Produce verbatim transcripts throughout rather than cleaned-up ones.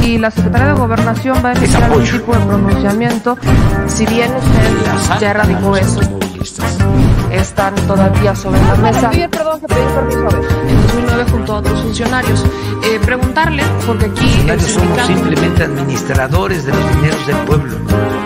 si la Secretaría de Gobernación va a emitir algún tipo de pronunciamiento, si bien usted ya erradicó eso, están todavía sobre la mesa. Bien, perdón, que pedí permiso a ver. En dos mil nueve junto a otros funcionarios. Eh, preguntarle, porque aquí el somos sindicato... simplemente administradores de los dineros del pueblo.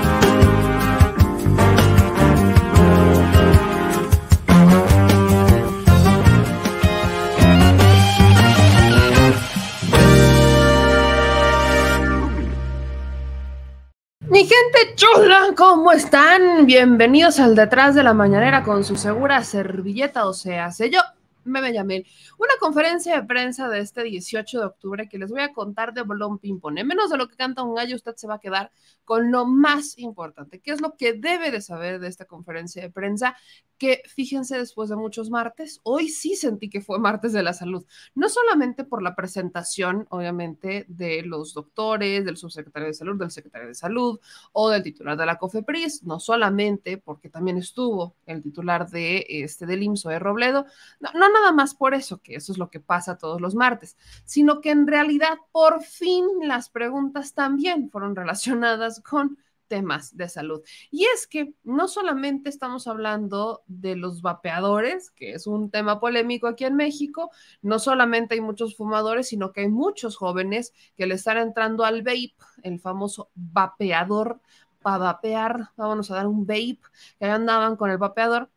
Mi gente chula, ¿cómo están? Bienvenidos al Detrás de la Mañanera con su segura servilleta, o sea, sé yo, Meme Yamil. Una conferencia de prensa de este dieciocho de octubre que les voy a contar de bolón ping-pong. En menos de lo que canta un gallo, usted se va a quedar con lo más importante, que es lo que debe de saber de esta conferencia de prensa, que fíjense, después de muchos martes, hoy sí sentí que fue martes de la salud, no solamente por la presentación, obviamente, de los doctores, del subsecretario de salud, del secretario de salud o del titular de la COFEPRIS, no solamente porque también estuvo el titular de este del I M S S, de Robledo, no, no nada más por eso, que eso es lo que pasa todos los martes, sino que en realidad por fin las preguntas también fueron relacionadas con temas de salud. Y es que no solamente estamos hablando de los vapeadores, que es un tema polémico aquí en México, no solamente hay muchos fumadores, sino que hay muchos jóvenes que le están entrando al vape, el famoso vapeador, para vapear, vámonos a dar un vape, que andaban con el vapeador,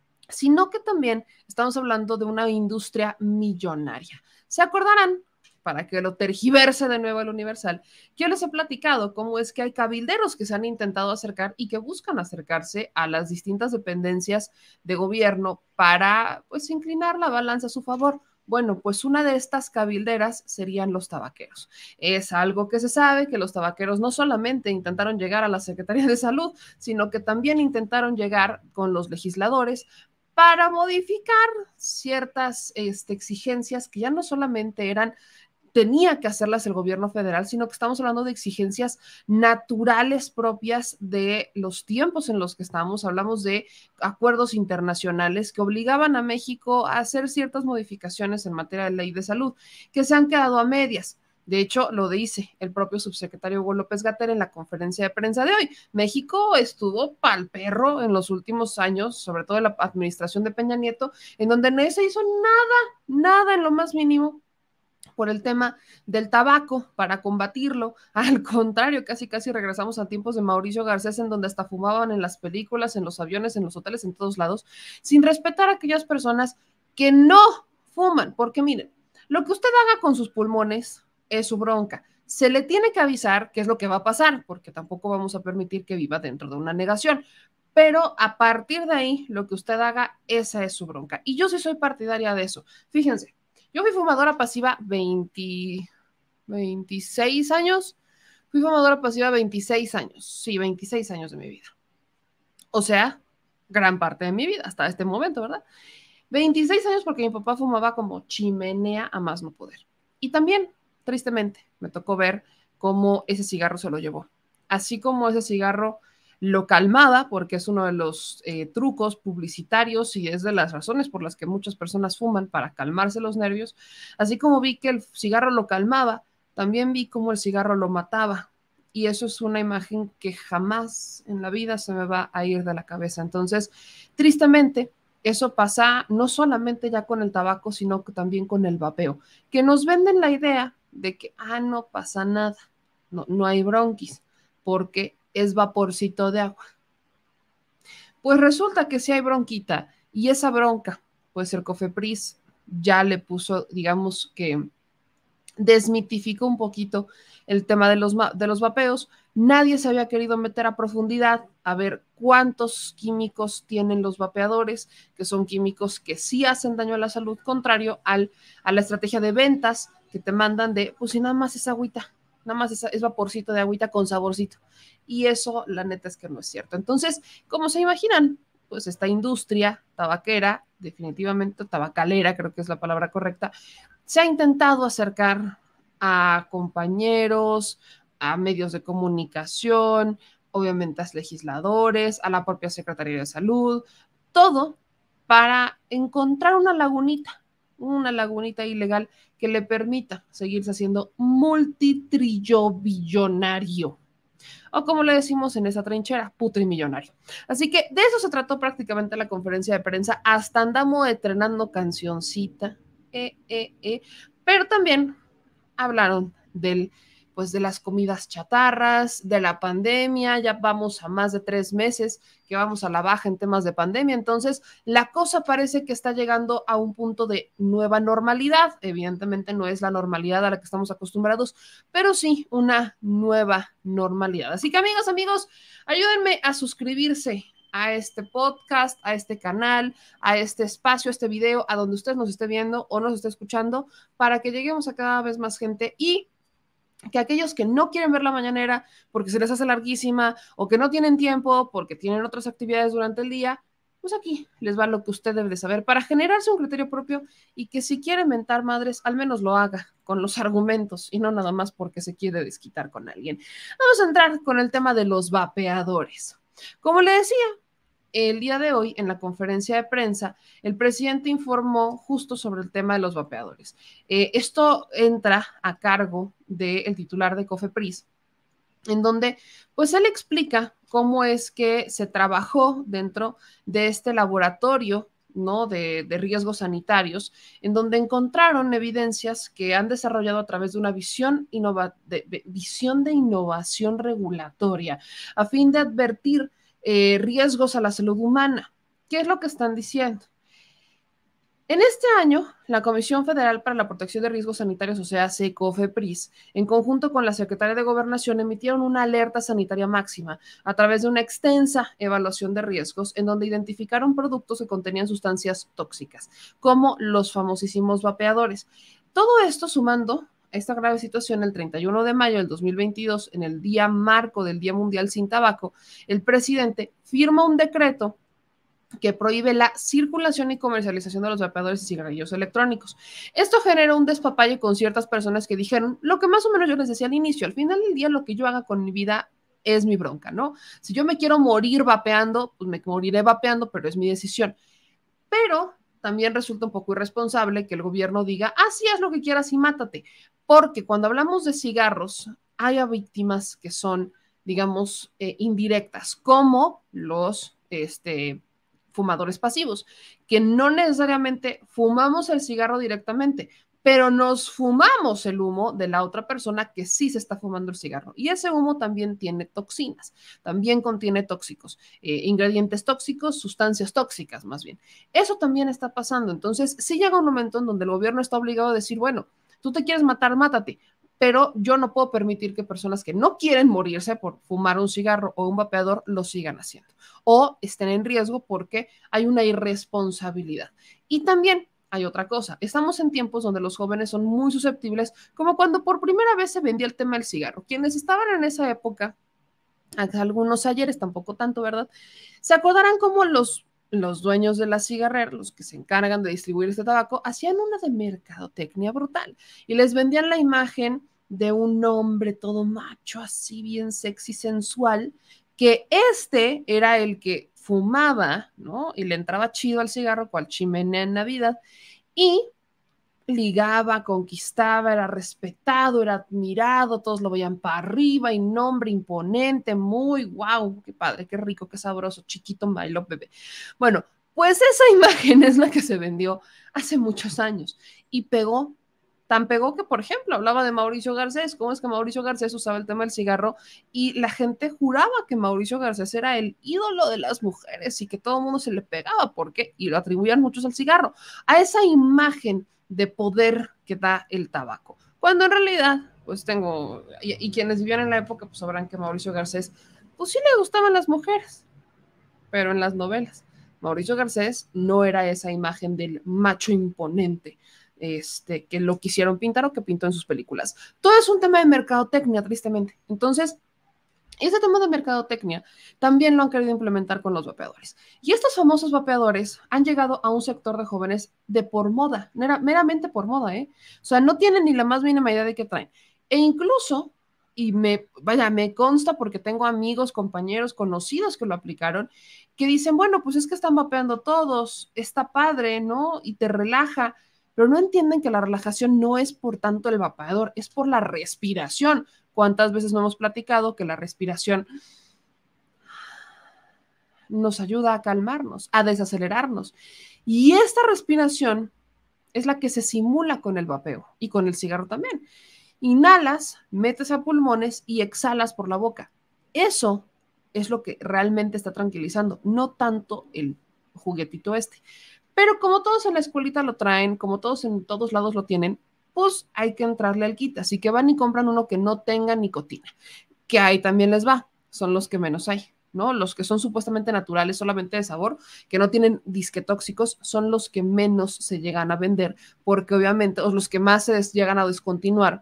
sino que también estamos hablando de una industria millonaria. ¿Se acordarán? Para que lo tergiverse de nuevo el Universal, yo les he platicado cómo es que hay cabilderos que se han intentado acercar y que buscan acercarse a las distintas dependencias de gobierno para, pues, inclinar la balanza a su favor. Bueno, pues una de estas cabilderas serían los tabaqueros. Es algo que se sabe, que los tabaqueros no solamente intentaron llegar a la Secretaría de Salud, sino que también intentaron llegar con los legisladores para modificar ciertas este, exigencias que ya no solamente eran tenía que hacerlas el gobierno federal, sino que estamos hablando de exigencias naturales propias de los tiempos en los que estamos. Hablamos de acuerdos internacionales que obligaban a México a hacer ciertas modificaciones en materia de ley de salud, que se han quedado a medias. De hecho, lo dice el propio subsecretario Hugo López-Gatell en la conferencia de prensa de hoy. México estuvo pal perro en los últimos años, sobre todo en la administración de Peña Nieto, en donde no se hizo nada, nada en lo más mínimo por el tema del tabaco para combatirlo. Al contrario, casi casi regresamos a tiempos de Mauricio Garcés, en donde hasta fumaban en las películas, en los aviones, en los hoteles, en todos lados, sin respetar a aquellas personas que no fuman, porque miren, lo que usted haga con sus pulmones es su bronca. Se le tiene que avisar qué es lo que va a pasar, porque tampoco vamos a permitir que viva dentro de una negación. Pero a partir de ahí, lo que usted haga, esa es su bronca. Y yo sí soy partidaria de eso. Fíjense, yo fui fumadora pasiva veinte, veintiséis años. Fui fumadora pasiva veintiséis años. Sí, veintiséis años de mi vida. O sea, gran parte de mi vida hasta este momento, ¿verdad? veintiséis años porque mi papá fumaba como chimenea a más no poder. Y también, tristemente, me tocó ver cómo ese cigarro se lo llevó. Así como ese cigarro lo calmaba, porque es uno de los eh, trucos publicitarios y es de las razones por las que muchas personas fuman, para calmarse los nervios. Así como vi que el cigarro lo calmaba, también vi cómo el cigarro lo mataba. Y eso es una imagen que jamás en la vida se me va a ir de la cabeza. Entonces, tristemente, eso pasa no solamente ya con el tabaco, sino que también con el vapeo, que nos venden la idea de que, ah, no pasa nada, no, no hay bronquis, porque es vaporcito de agua. Pues resulta que sí hay bronquita, y esa bronca, pues el COFEPRIS ya le puso, digamos que desmitificó un poquito el tema de los, de los vapeos. Nadie se había querido meter a profundidad a ver cuántos químicos tienen los vapeadores, que son químicos que sí hacen daño a la salud, contrario al, a la estrategia de ventas que te mandan de, pues si nada más es agüita, nada más es, es vaporcito de agüita con saborcito. Y eso, la neta, es que no es cierto. Entonces, como se imaginan, pues esta industria tabaquera, definitivamente tabacalera, creo que es la palabra correcta, se ha intentado acercar a compañeros, a medios de comunicación, obviamente a legisladores, a la propia Secretaría de Salud, todo para encontrar una lagunita, una lagunita ilegal que le permita seguirse haciendo multitrillobillonario. O como le decimos en esa trinchera, putrimillonario. Así que de eso se trató prácticamente la conferencia de prensa. Hasta andamos estrenando cancioncita. Eh, eh, eh. Pero también hablaron del, pues, de las comidas chatarras, de la pandemia. Ya vamos a más de tres meses que vamos a la baja en temas de pandemia. Entonces, la cosa parece que está llegando a un punto de nueva normalidad. Evidentemente no es la normalidad a la que estamos acostumbrados, pero sí una nueva normalidad. Así que, amigos, amigos, ayúdenme a suscribirse a este podcast, a este canal, a este espacio, a este video, a donde usted nos esté viendo o nos esté escuchando, para que lleguemos a cada vez más gente y que aquellos que no quieren ver la mañanera porque se les hace larguísima o que no tienen tiempo porque tienen otras actividades durante el día, pues aquí les va lo que usted debe de saber para generarse un criterio propio y que si quiere mentar madres, al menos lo haga con los argumentos y no nada más porque se quiere desquitar con alguien. Vamos a entrar con el tema de los vapeadores. Como le decía, el día de hoy, en la conferencia de prensa, el presidente informó justo sobre el tema de los vapeadores. Eh, esto entra a cargo del titular de COFEPRIS, en donde pues él explica cómo es que se trabajó dentro de este laboratorio, ¿no? de, de riesgos sanitarios, en donde encontraron evidencias que han desarrollado a través de una visión, innova de, de, visión de innovación regulatoria, a fin de advertir Eh, riesgos a la salud humana. ¿Qué es lo que están diciendo? En este año, la Comisión Federal para la Protección de Riesgos Sanitarios, o sea, COFEPRIS, en conjunto con la Secretaría de Gobernación, emitieron una alerta sanitaria máxima a través de una extensa evaluación de riesgos en donde identificaron productos que contenían sustancias tóxicas, como los famosísimos vapeadores. Todo esto sumando esta grave situación, el treinta y uno de mayo del dos mil veintidós, en el día marco del Día Mundial sin Tabaco, el presidente firma un decreto que prohíbe la circulación y comercialización de los vapeadores y cigarrillos electrónicos. Esto generó un despapalle con ciertas personas que dijeron lo que más o menos yo les decía al inicio: al final del día lo que yo haga con mi vida es mi bronca, ¿no? Si yo me quiero morir vapeando, pues me moriré vapeando, pero es mi decisión. Pero también resulta un poco irresponsable que el gobierno diga, ah, sí, haz lo que quieras y mátate, porque cuando hablamos de cigarros hay víctimas que son, digamos, eh, indirectas, como los este, fumadores pasivos, que no necesariamente fumamos el cigarro directamente, pero nos fumamos el humo de la otra persona que sí se está fumando el cigarro. Y ese humo también tiene toxinas, también contiene tóxicos, eh, ingredientes tóxicos, sustancias tóxicas más bien. Eso también está pasando. Entonces, sí llega un momento en donde el gobierno está obligado a decir, bueno, tú te quieres matar, mátate, pero yo no puedo permitir que personas que no quieren morirse por fumar un cigarro o un vapeador lo sigan haciendo o estén en riesgo porque hay una irresponsabilidad. Y también hay otra cosa, estamos en tiempos donde los jóvenes son muy susceptibles, como cuando por primera vez se vendía el tema del cigarro. Quienes estaban en esa época, algunos ayeres, tampoco tanto, ¿verdad? Se acordarán cómo los, los dueños de la cigarrera, los que se encargan de distribuir este tabaco, hacían una de mercadotecnia brutal y les vendían la imagen de un hombre todo macho, así bien sexy, sensual, que este era el que fumaba, ¿no? Y le entraba chido al cigarro, cual chimenea en Navidad, y ligaba, conquistaba, era respetado, era admirado, todos lo veían para arriba, y nombre imponente, muy guau, qué padre, qué rico, qué sabroso, chiquito, my love, bebé. Bueno, pues esa imagen es la que se vendió hace muchos años y pegó. Tan pegó que, por ejemplo, hablaba de Mauricio Garcés, cómo es que Mauricio Garcés usaba el tema del cigarro y la gente juraba que Mauricio Garcés era el ídolo de las mujeres y que todo el mundo se le pegaba, ¿por qué? Y lo atribuían muchos al cigarro, a esa imagen de poder que da el tabaco. Cuando en realidad, pues tengo, y, y quienes vivían en la época, pues sabrán que Mauricio Garcés, pues sí le gustaban las mujeres, pero en las novelas. Mauricio Garcés no era esa imagen del macho imponente, Este, que lo quisieron pintar o que pintó en sus películas. Todo es un tema de mercadotecnia, tristemente. Entonces, ese tema de mercadotecnia también lo han querido implementar con los vapeadores. Y estos famosos vapeadores han llegado a un sector de jóvenes de por moda, meramente por moda, ¿eh? O sea, no tienen ni la más mínima idea de qué traen. E incluso, y me, vaya, me consta porque tengo amigos, compañeros, conocidos que lo aplicaron, que dicen, bueno, pues es que están vapeando todos, está padre, ¿no? Y te relaja. pero no entienden que la relajación no es por tanto el vapeador, es por la respiración. ¿Cuántas veces no hemos platicado que la respiración nos ayuda a calmarnos, a desacelerarnos? Y esta respiración es la que se simula con el vapeo y con el cigarro también. Inhalas, metes a pulmones y exhalas por la boca. Eso es lo que realmente está tranquilizando, no tanto el juguetito este. Pero como todos en la escuelita lo traen, como todos en todos lados lo tienen, pues hay que entrarle al kit. Así que van y compran uno que no tenga nicotina, que ahí también les va, son los que menos hay, ¿no? Los que son supuestamente naturales, solamente de sabor, que no tienen disque tóxicos, son los que menos se llegan a vender, porque obviamente, o los que más se llegan a descontinuar,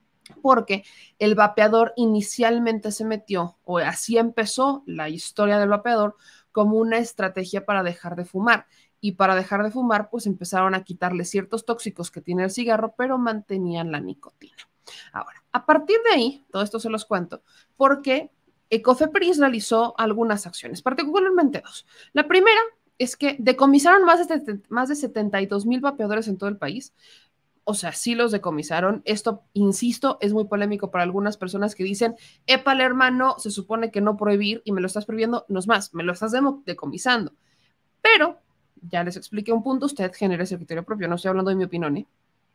porque el vapeador inicialmente se metió, o así empezó la historia del vapeador, como una estrategia para dejar de fumar. Y para dejar de fumar, pues empezaron a quitarle ciertos tóxicos que tiene el cigarro, pero mantenían la nicotina. Ahora, a partir de ahí, todo esto se los cuento, porque COFEPRIS realizó algunas acciones, particularmente dos. La primera es que decomisaron más de, más de setenta y dos mil vapeadores en todo el país. O sea, sí los decomisaron. Esto, insisto, es muy polémico para algunas personas que dicen, épale, hermano, se supone que no prohibir y me lo estás prohibiendo, no es más, me lo estás decomisando. Pero ya les expliqué un punto, usted genera ese criterio propio, no estoy hablando de mi opinión, ¿eh?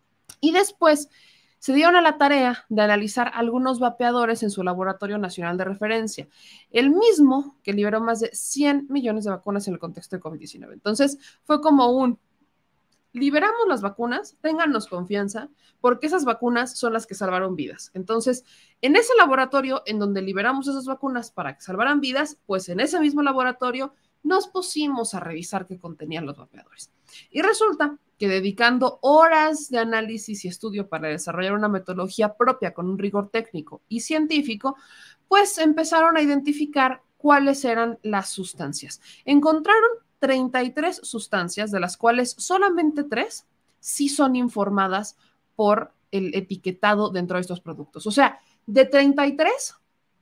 Y después se dieron a la tarea de analizar algunos vapeadores en su laboratorio nacional de referencia, el mismo que liberó más de cien millones de vacunas en el contexto de COVID diecinueve. Entonces fue como un, liberamos las vacunas, téngannos confianza, porque esas vacunas son las que salvaron vidas. Entonces, en ese laboratorio en donde liberamos esas vacunas para que salvaran vidas, pues en ese mismo laboratorio nos pusimos a revisar qué contenían los vapeadores. Y resulta que dedicando horas de análisis y estudio para desarrollar una metodología propia con un rigor técnico y científico, pues empezaron a identificar cuáles eran las sustancias. Encontraron treinta y tres sustancias, de las cuales solamente tres sí son informadas por el etiquetado dentro de estos productos. O sea, de treinta y tres,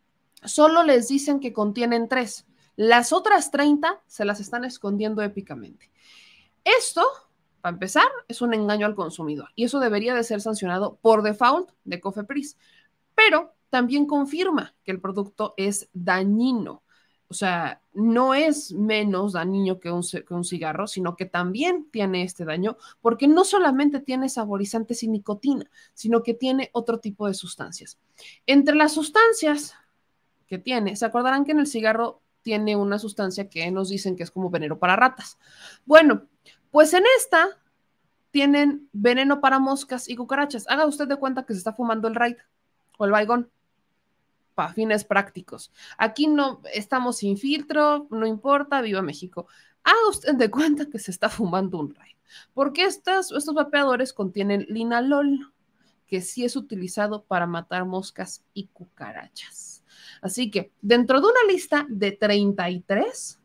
solo les dicen que contienen tres. Las otras treinta se las están escondiendo épicamente. Esto, para empezar, es un engaño al consumidor y eso debería de ser sancionado por default de COFEPRIS, pero también confirma que el producto es dañino. O sea, no es menos dañino que un, que un cigarro, sino que también tiene este daño porque no solamente tiene saborizantes y nicotina, sino que tiene otro tipo de sustancias. Entre las sustancias que tiene, se acordarán que en el cigarro tiene una sustancia que nos dicen que es como veneno para ratas. Bueno, pues en esta tienen veneno para moscas y cucarachas. Haga usted de cuenta que se está fumando el Raid o el Baygon para fines prácticos. Aquí no estamos sin filtro, no importa, viva México. Haga usted de cuenta que se está fumando un Raid, porque estos, estos vapeadores contienen linalol, que sí es utilizado para matar moscas y cucarachas. Así que dentro de una lista de treinta y tres,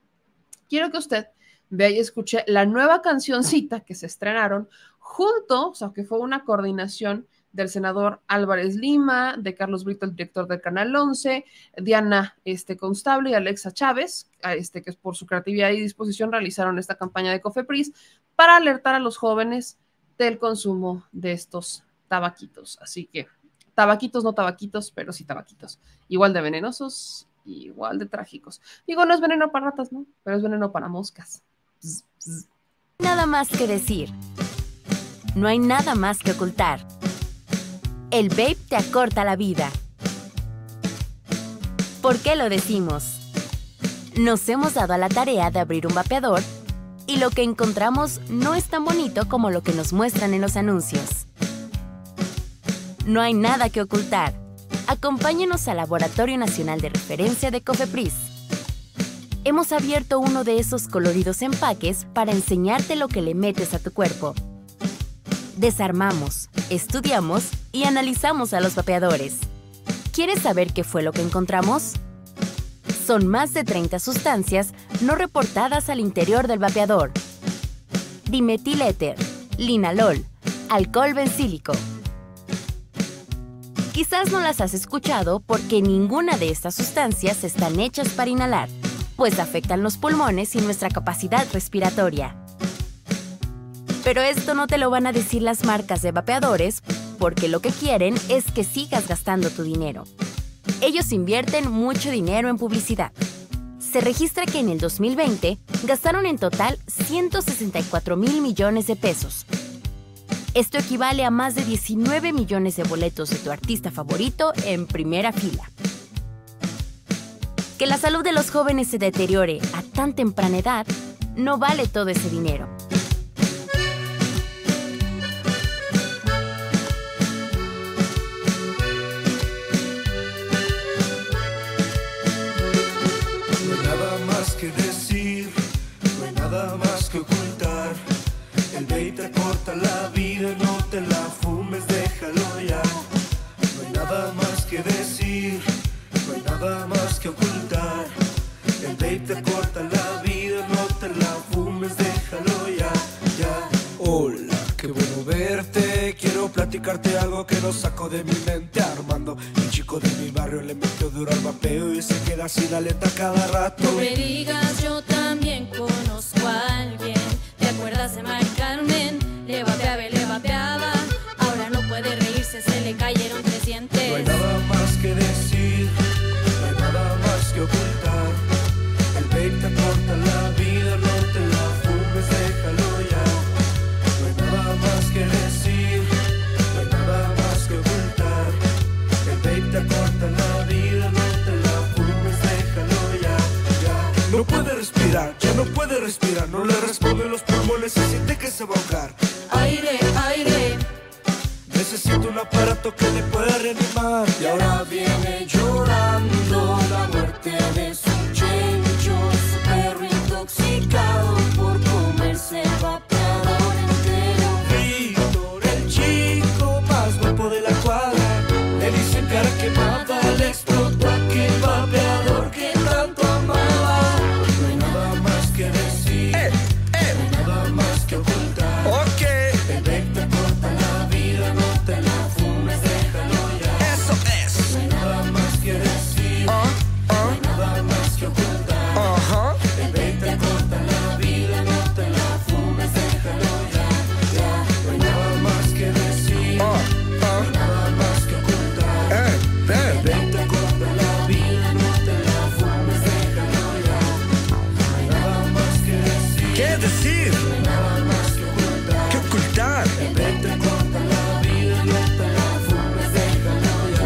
quiero que usted vea y escuche la nueva cancioncita que se estrenaron junto, o sea, que fue una coordinación del senador Álvarez Lima, de Carlos Brito, el director del Canal once, Diana este, Constable y Alexa Chávez, este, que por su creatividad y disposición realizaron esta campaña de COFEPRIS para alertar a los jóvenes del consumo de estos tabaquitos. Así que tabaquitos, no tabaquitos, pero sí tabaquitos. Igual de venenosos, igual de trágicos. Digo, no es veneno para ratas, ¿no? Pero es veneno para moscas. Bzz, bzz. Nada más que decir. No hay nada más que ocultar. El vape te acorta la vida. ¿Por qué lo decimos? Nos hemos dado a la tarea de abrir un vapeador y lo que encontramos no es tan bonito como lo que nos muestran en los anuncios. No hay nada que ocultar. Acompáñenos al Laboratorio Nacional de Referencia de COFEPRIS. Hemos abierto uno de esos coloridos empaques para enseñarte lo que le metes a tu cuerpo. Desarmamos, estudiamos y analizamos a los vapeadores. ¿Quieres saber qué fue lo que encontramos? Son más de treinta sustancias no reportadas al interior del vapeador. Dimetiléter, linalol, alcohol bencílico. Quizás no las has escuchado porque ninguna de estas sustancias están hechas para inhalar, pues afectan los pulmones y nuestra capacidad respiratoria. Pero esto no te lo van a decir las marcas de vapeadores, porque lo que quieren es que sigas gastando tu dinero. Ellos invierten mucho dinero en publicidad. Se registra que en el dos mil veinte gastaron en total ciento sesenta y cuatro mil millones de pesos. Esto equivale a más de diecinueve millones de boletos de tu artista favorito en primera fila. Que la salud de los jóvenes se deteriore a tan temprana edad no vale todo ese dinero. Que decir, no hay nada más que ocultar. El vape te corta la vida, no te la fumes, déjalo ya. No hay nada más que decir, no hay nada más que ocultar. El vape te corta la vida, no te la fumes, déjalo ya, ya. Hola, qué bueno verte, quiero platicarte algo que no saco de mi mente. Armando, el chico de mi barrio, le metió duro al vapeo y se queda sin aleta cada rato. No me digas, yo también conozco a alguien. ¿Te acuerdas de Mari Carmen? Le vapeaba y le vapeaba. Ahora no puede reírse, se le cayeron tres dientes. No hay nada más que decir, no hay nada más que ocultar. El vape te corta la vida, no te la fumes, déjalo ya. No hay nada más que decir, no hay nada más que ocultar. El vape te corta la vida, no te la fumes, déjalo ya, ya. No puede respirar, ya no puede respirar. No le responden los pulmones, se siente que se va a ahogar. Aire, aire. Necesito un aparato que le pueda reanimar. Y ahora viene llorando la muerte de su chencho, su perro intoxicado por comerse el vapeador entero. Víctor, el chico más guapo de la cuadra, le dicen cara quemada, le explotó aquel vapeador que tanto amaba. No hay nada más que decir, eh, eh. no hay nada más que ocultar. Okay. El vape te corta la vida, no te la fumes, déjalo ya. Eso es. No hay nada más que decir, uh, uh. no hay nada más que ocultar. Uh-huh. El vape te corta la vida, no te la fumes, déjalo ya, ya. No hay nada más que decir, uh, uh. no hay nada más que ocultar. Eh, eh. El vape te corta la vida, no te la fumes, déjalo ya. No hay nada más que decir. ¿Qué decir? No hay nada más que ocultar. ¿Qué ocultar? El vape te corta la vida, no te la fumes, déjalo ya,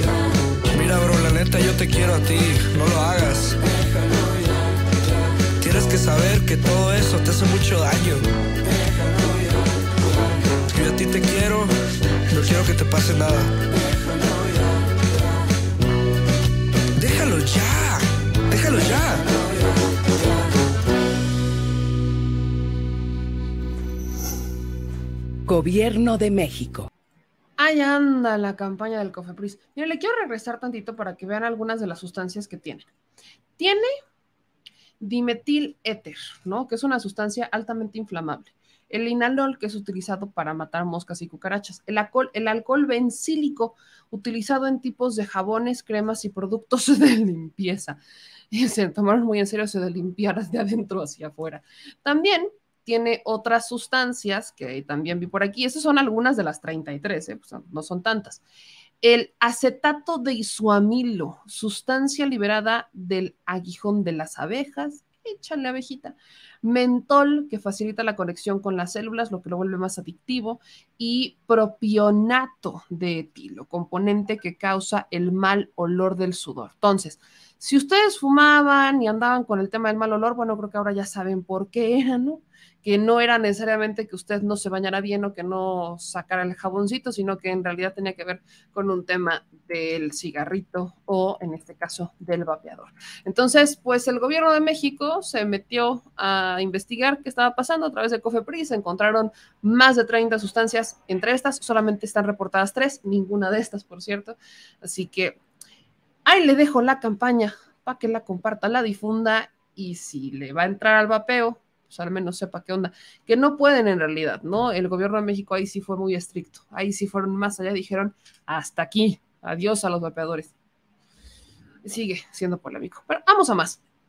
ya. Mira, bro, la neta yo te quiero a ti, no lo hagas. Déjalo ya, ya. Tienes que saber que todo eso te hace mucho daño. Déjalo ya, ya. Yo a ti te quiero, no quiero que te pase nada. Déjalo ya, ya. Déjalo ya, déjalo ya. Gobierno de México. Ahí anda la campaña del Cofepris. Mira, le quiero regresar tantito para que vean algunas de las sustancias que tiene. Tiene dimetiléter, ¿no? Que es una sustancia altamente inflamable. El linalol, que es utilizado para matar moscas y cucarachas. El alcohol, el alcohol bencílico, utilizado en tipos de jabones, cremas y productos de limpieza. Y se tomaron muy en serio eso de limpiar de adentro hacia afuera. También tiene otras sustancias que también vi por aquí. Esas son algunas de las treinta y tres, ¿eh? Pues no son tantas. El acetato de isoamilo, sustancia liberada del aguijón de las abejas. Échale, abejita. Mentol, que facilita la conexión con las células, lo que lo vuelve más adictivo. Y propionato de etilo, componente que causa el mal olor del sudor. Entonces, si ustedes fumaban y andaban con el tema del mal olor, bueno, creo que ahora ya saben por qué era, ¿no? Que no era necesariamente que usted no se bañara bien o que no sacara el jaboncito, sino que en realidad tenía que ver con un tema del cigarrito o, en este caso, del vapeador. Entonces, pues el gobierno de México se metió a investigar qué estaba pasando a través de Cofepris. Se encontraron más de treinta sustancias. Entre estas solamente están reportadas tres, ninguna de estas, por cierto. Así que ahí le dejo la campaña para que la comparta, la difunda, y si le va a entrar al vapeo, pues al menos sepa qué onda, que no pueden en realidad, ¿no? El gobierno de México ahí sí fue muy estricto, ahí sí fueron más allá, dijeron hasta aquí, adiós a los vapeadores. Sigue siendo polémico, pero vamos a más.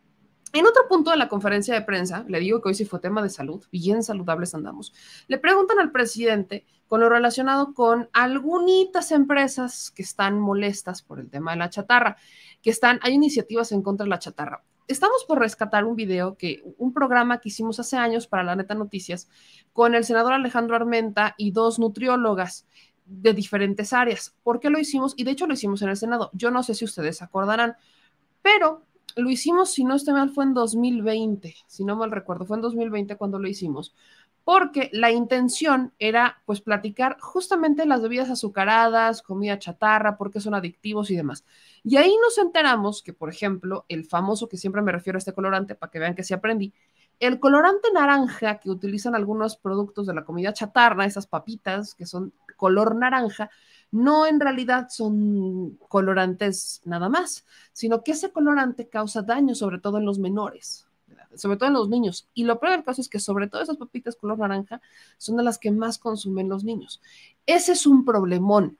En otro punto de la conferencia de prensa, le digo que hoy sí fue tema de salud, bien saludables andamos, le preguntan al presidente con lo relacionado con algunas empresas que están molestas por el tema de la chatarra, que están, hay iniciativas en contra de la chatarra. Estamos por rescatar un video, que un programa que hicimos hace años para La Neta Noticias con el senador Alejandro Armenta y dos nutriólogas de diferentes áreas. ¿Por qué lo hicimos? Y de hecho lo hicimos en el Senado. Yo no sé si ustedes se acordarán, pero lo hicimos, si no estoy mal, fue en dos mil veinte, si no mal recuerdo, fue en dos mil veinte cuando lo hicimos, porque la intención era pues platicar justamente las bebidas azucaradas, comida chatarra, porque son adictivos y demás. Y ahí nos enteramos que, por ejemplo, el famoso, que siempre me refiero a este colorante, para que vean que sí aprendí, el colorante naranja que utilizan algunos productos de la comida chatarra, esas papitas que son color naranja, no en realidad son colorantes nada más, sino que ese colorante causa daño, sobre todo en los menores, sobre todo en los niños. Y lo peor del caso es que sobre todo esas papitas color naranja son de las que más consumen los niños. Ese es un problemón,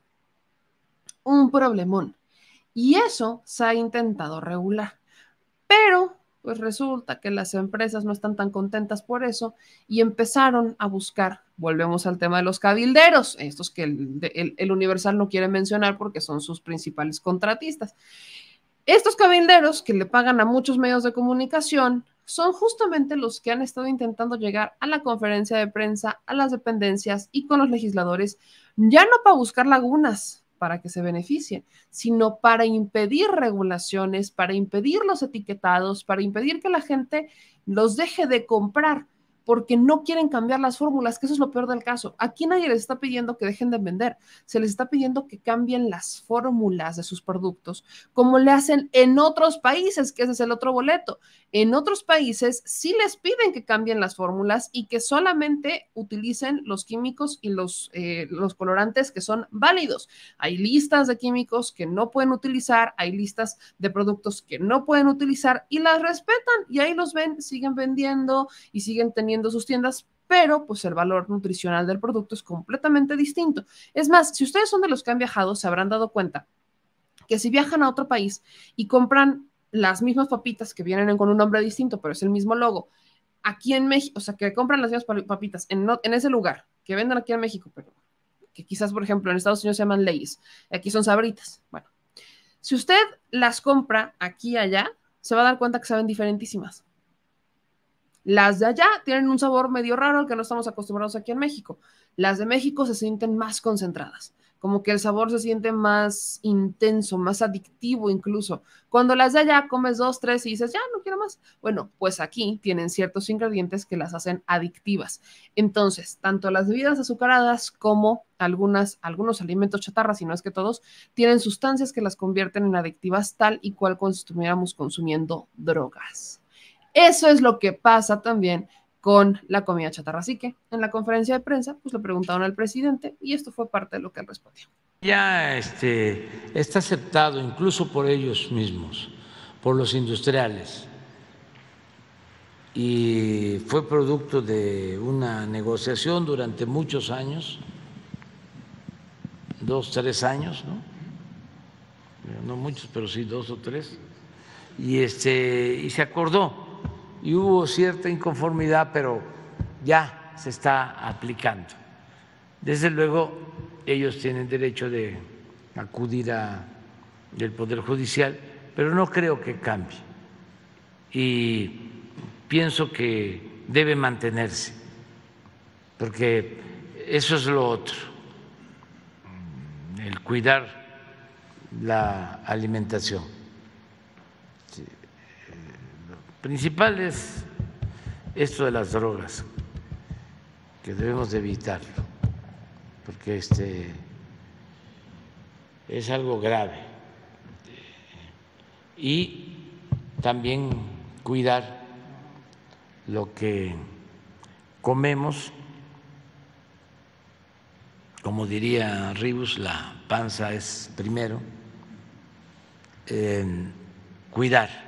un problemón. Y eso se ha intentado regular. Pero pues resulta que las empresas no están tan contentas por eso y empezaron a buscar, volvemos al tema de los cabilderos, estos que el, el, el Universal no quiere mencionar porque son sus principales contratistas. Estos cabilderos que le pagan a muchos medios de comunicación son justamente los que han estado intentando llegar a la conferencia de prensa, a las dependencias y con los legisladores, ya no para buscar lagunas para que se beneficien, sino para impedir regulaciones, para impedir los etiquetados, para impedir que la gente los deje de comprar, porque no quieren cambiar las fórmulas, que eso es lo peor del caso. Aquí nadie les está pidiendo que dejen de vender, se les está pidiendo que cambien las fórmulas de sus productos, como le hacen en otros países, que ese es el otro boleto. En otros países sí les piden que cambien las fórmulas y que solamente utilicen los químicos y los, eh, los colorantes que son válidos. Hay listas de químicos que no pueden utilizar, hay listas de productos que no pueden utilizar y las respetan, y ahí los ven, siguen vendiendo y siguen teniendo sus tiendas, pero pues el valor nutricional del producto es completamente distinto. Es más, si ustedes son de los que han viajado, se habrán dado cuenta que si viajan a otro país y compran las mismas papitas que vienen con un nombre distinto, pero es el mismo logo, aquí en México, o sea, que compran las mismas papitas en, no, en ese lugar, que venden aquí en México, pero que quizás, por ejemplo, en Estados Unidos se llaman Lay's, aquí son Sabritas. Bueno, si usted las compra aquí y allá, se va a dar cuenta que saben diferentísimas. Las de allá tienen un sabor medio raro al que no estamos acostumbrados aquí en México. Las de México se sienten más concentradas, como que el sabor se siente más intenso, más adictivo incluso. Cuando las de allá comes dos, tres y dices, ya, no quiero más. Bueno, pues aquí tienen ciertos ingredientes que las hacen adictivas. Entonces, tanto las bebidas azucaradas como algunas, algunos alimentos chatarras, si no es que todos, tienen sustancias que las convierten en adictivas tal y cual como si estuviéramos consumiendo drogas. Eso es lo que pasa también con la comida chatarra. Así que en la conferencia de prensa, pues le preguntaron al presidente y esto fue parte de lo que él respondió. Ya este, está aceptado incluso por ellos mismos, por los industriales, y fue producto de una negociación durante muchos años, dos, tres años, ¿no? No muchos, pero sí dos o tres, y, este, y se acordó. Y hubo cierta inconformidad, pero ya se está aplicando. Desde luego, ellos tienen derecho de acudir al Poder Judicial, pero no creo que cambie. Y pienso que debe mantenerse, porque eso es lo otro, el cuidar la alimentación. Principal es esto de las drogas, que debemos de evitarlo, porque este es algo grave, y también cuidar lo que comemos. Como diría Ribus, la panza es primero, eh, cuidar.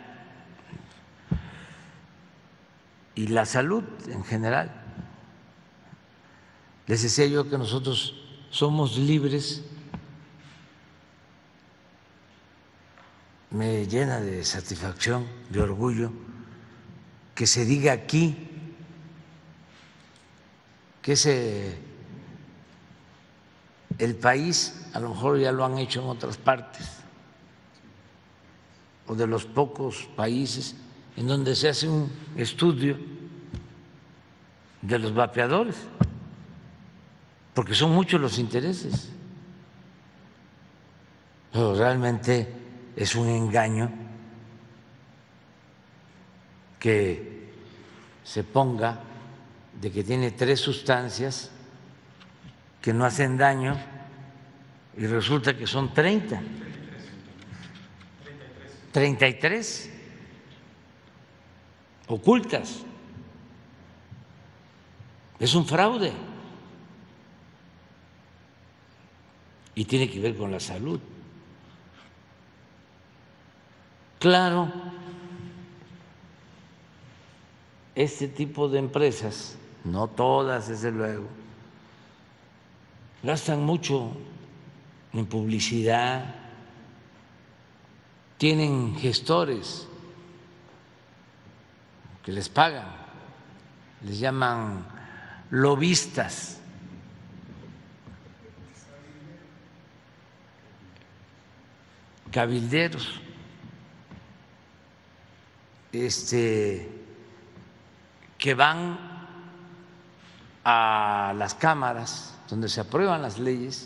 Y la salud en general. Les decía yo que nosotros somos libres. Me llena de satisfacción, de orgullo, que se diga aquí que es el país, a lo mejor ya lo han hecho en otras partes, o de los pocos países en donde se hace un estudio de los vapeadores, porque son muchos los intereses, pero realmente es un engaño que se ponga de que tiene tres sustancias que no hacen daño y resulta que son treinta. treinta y tres ocultas. Es un fraude y tiene que ver con la salud. Claro, este tipo de empresas, no todas desde luego, gastan mucho en publicidad, tienen gestores que les pagan, les llaman lobistas. Cabilderos, este, que van a las cámaras donde se aprueban las leyes,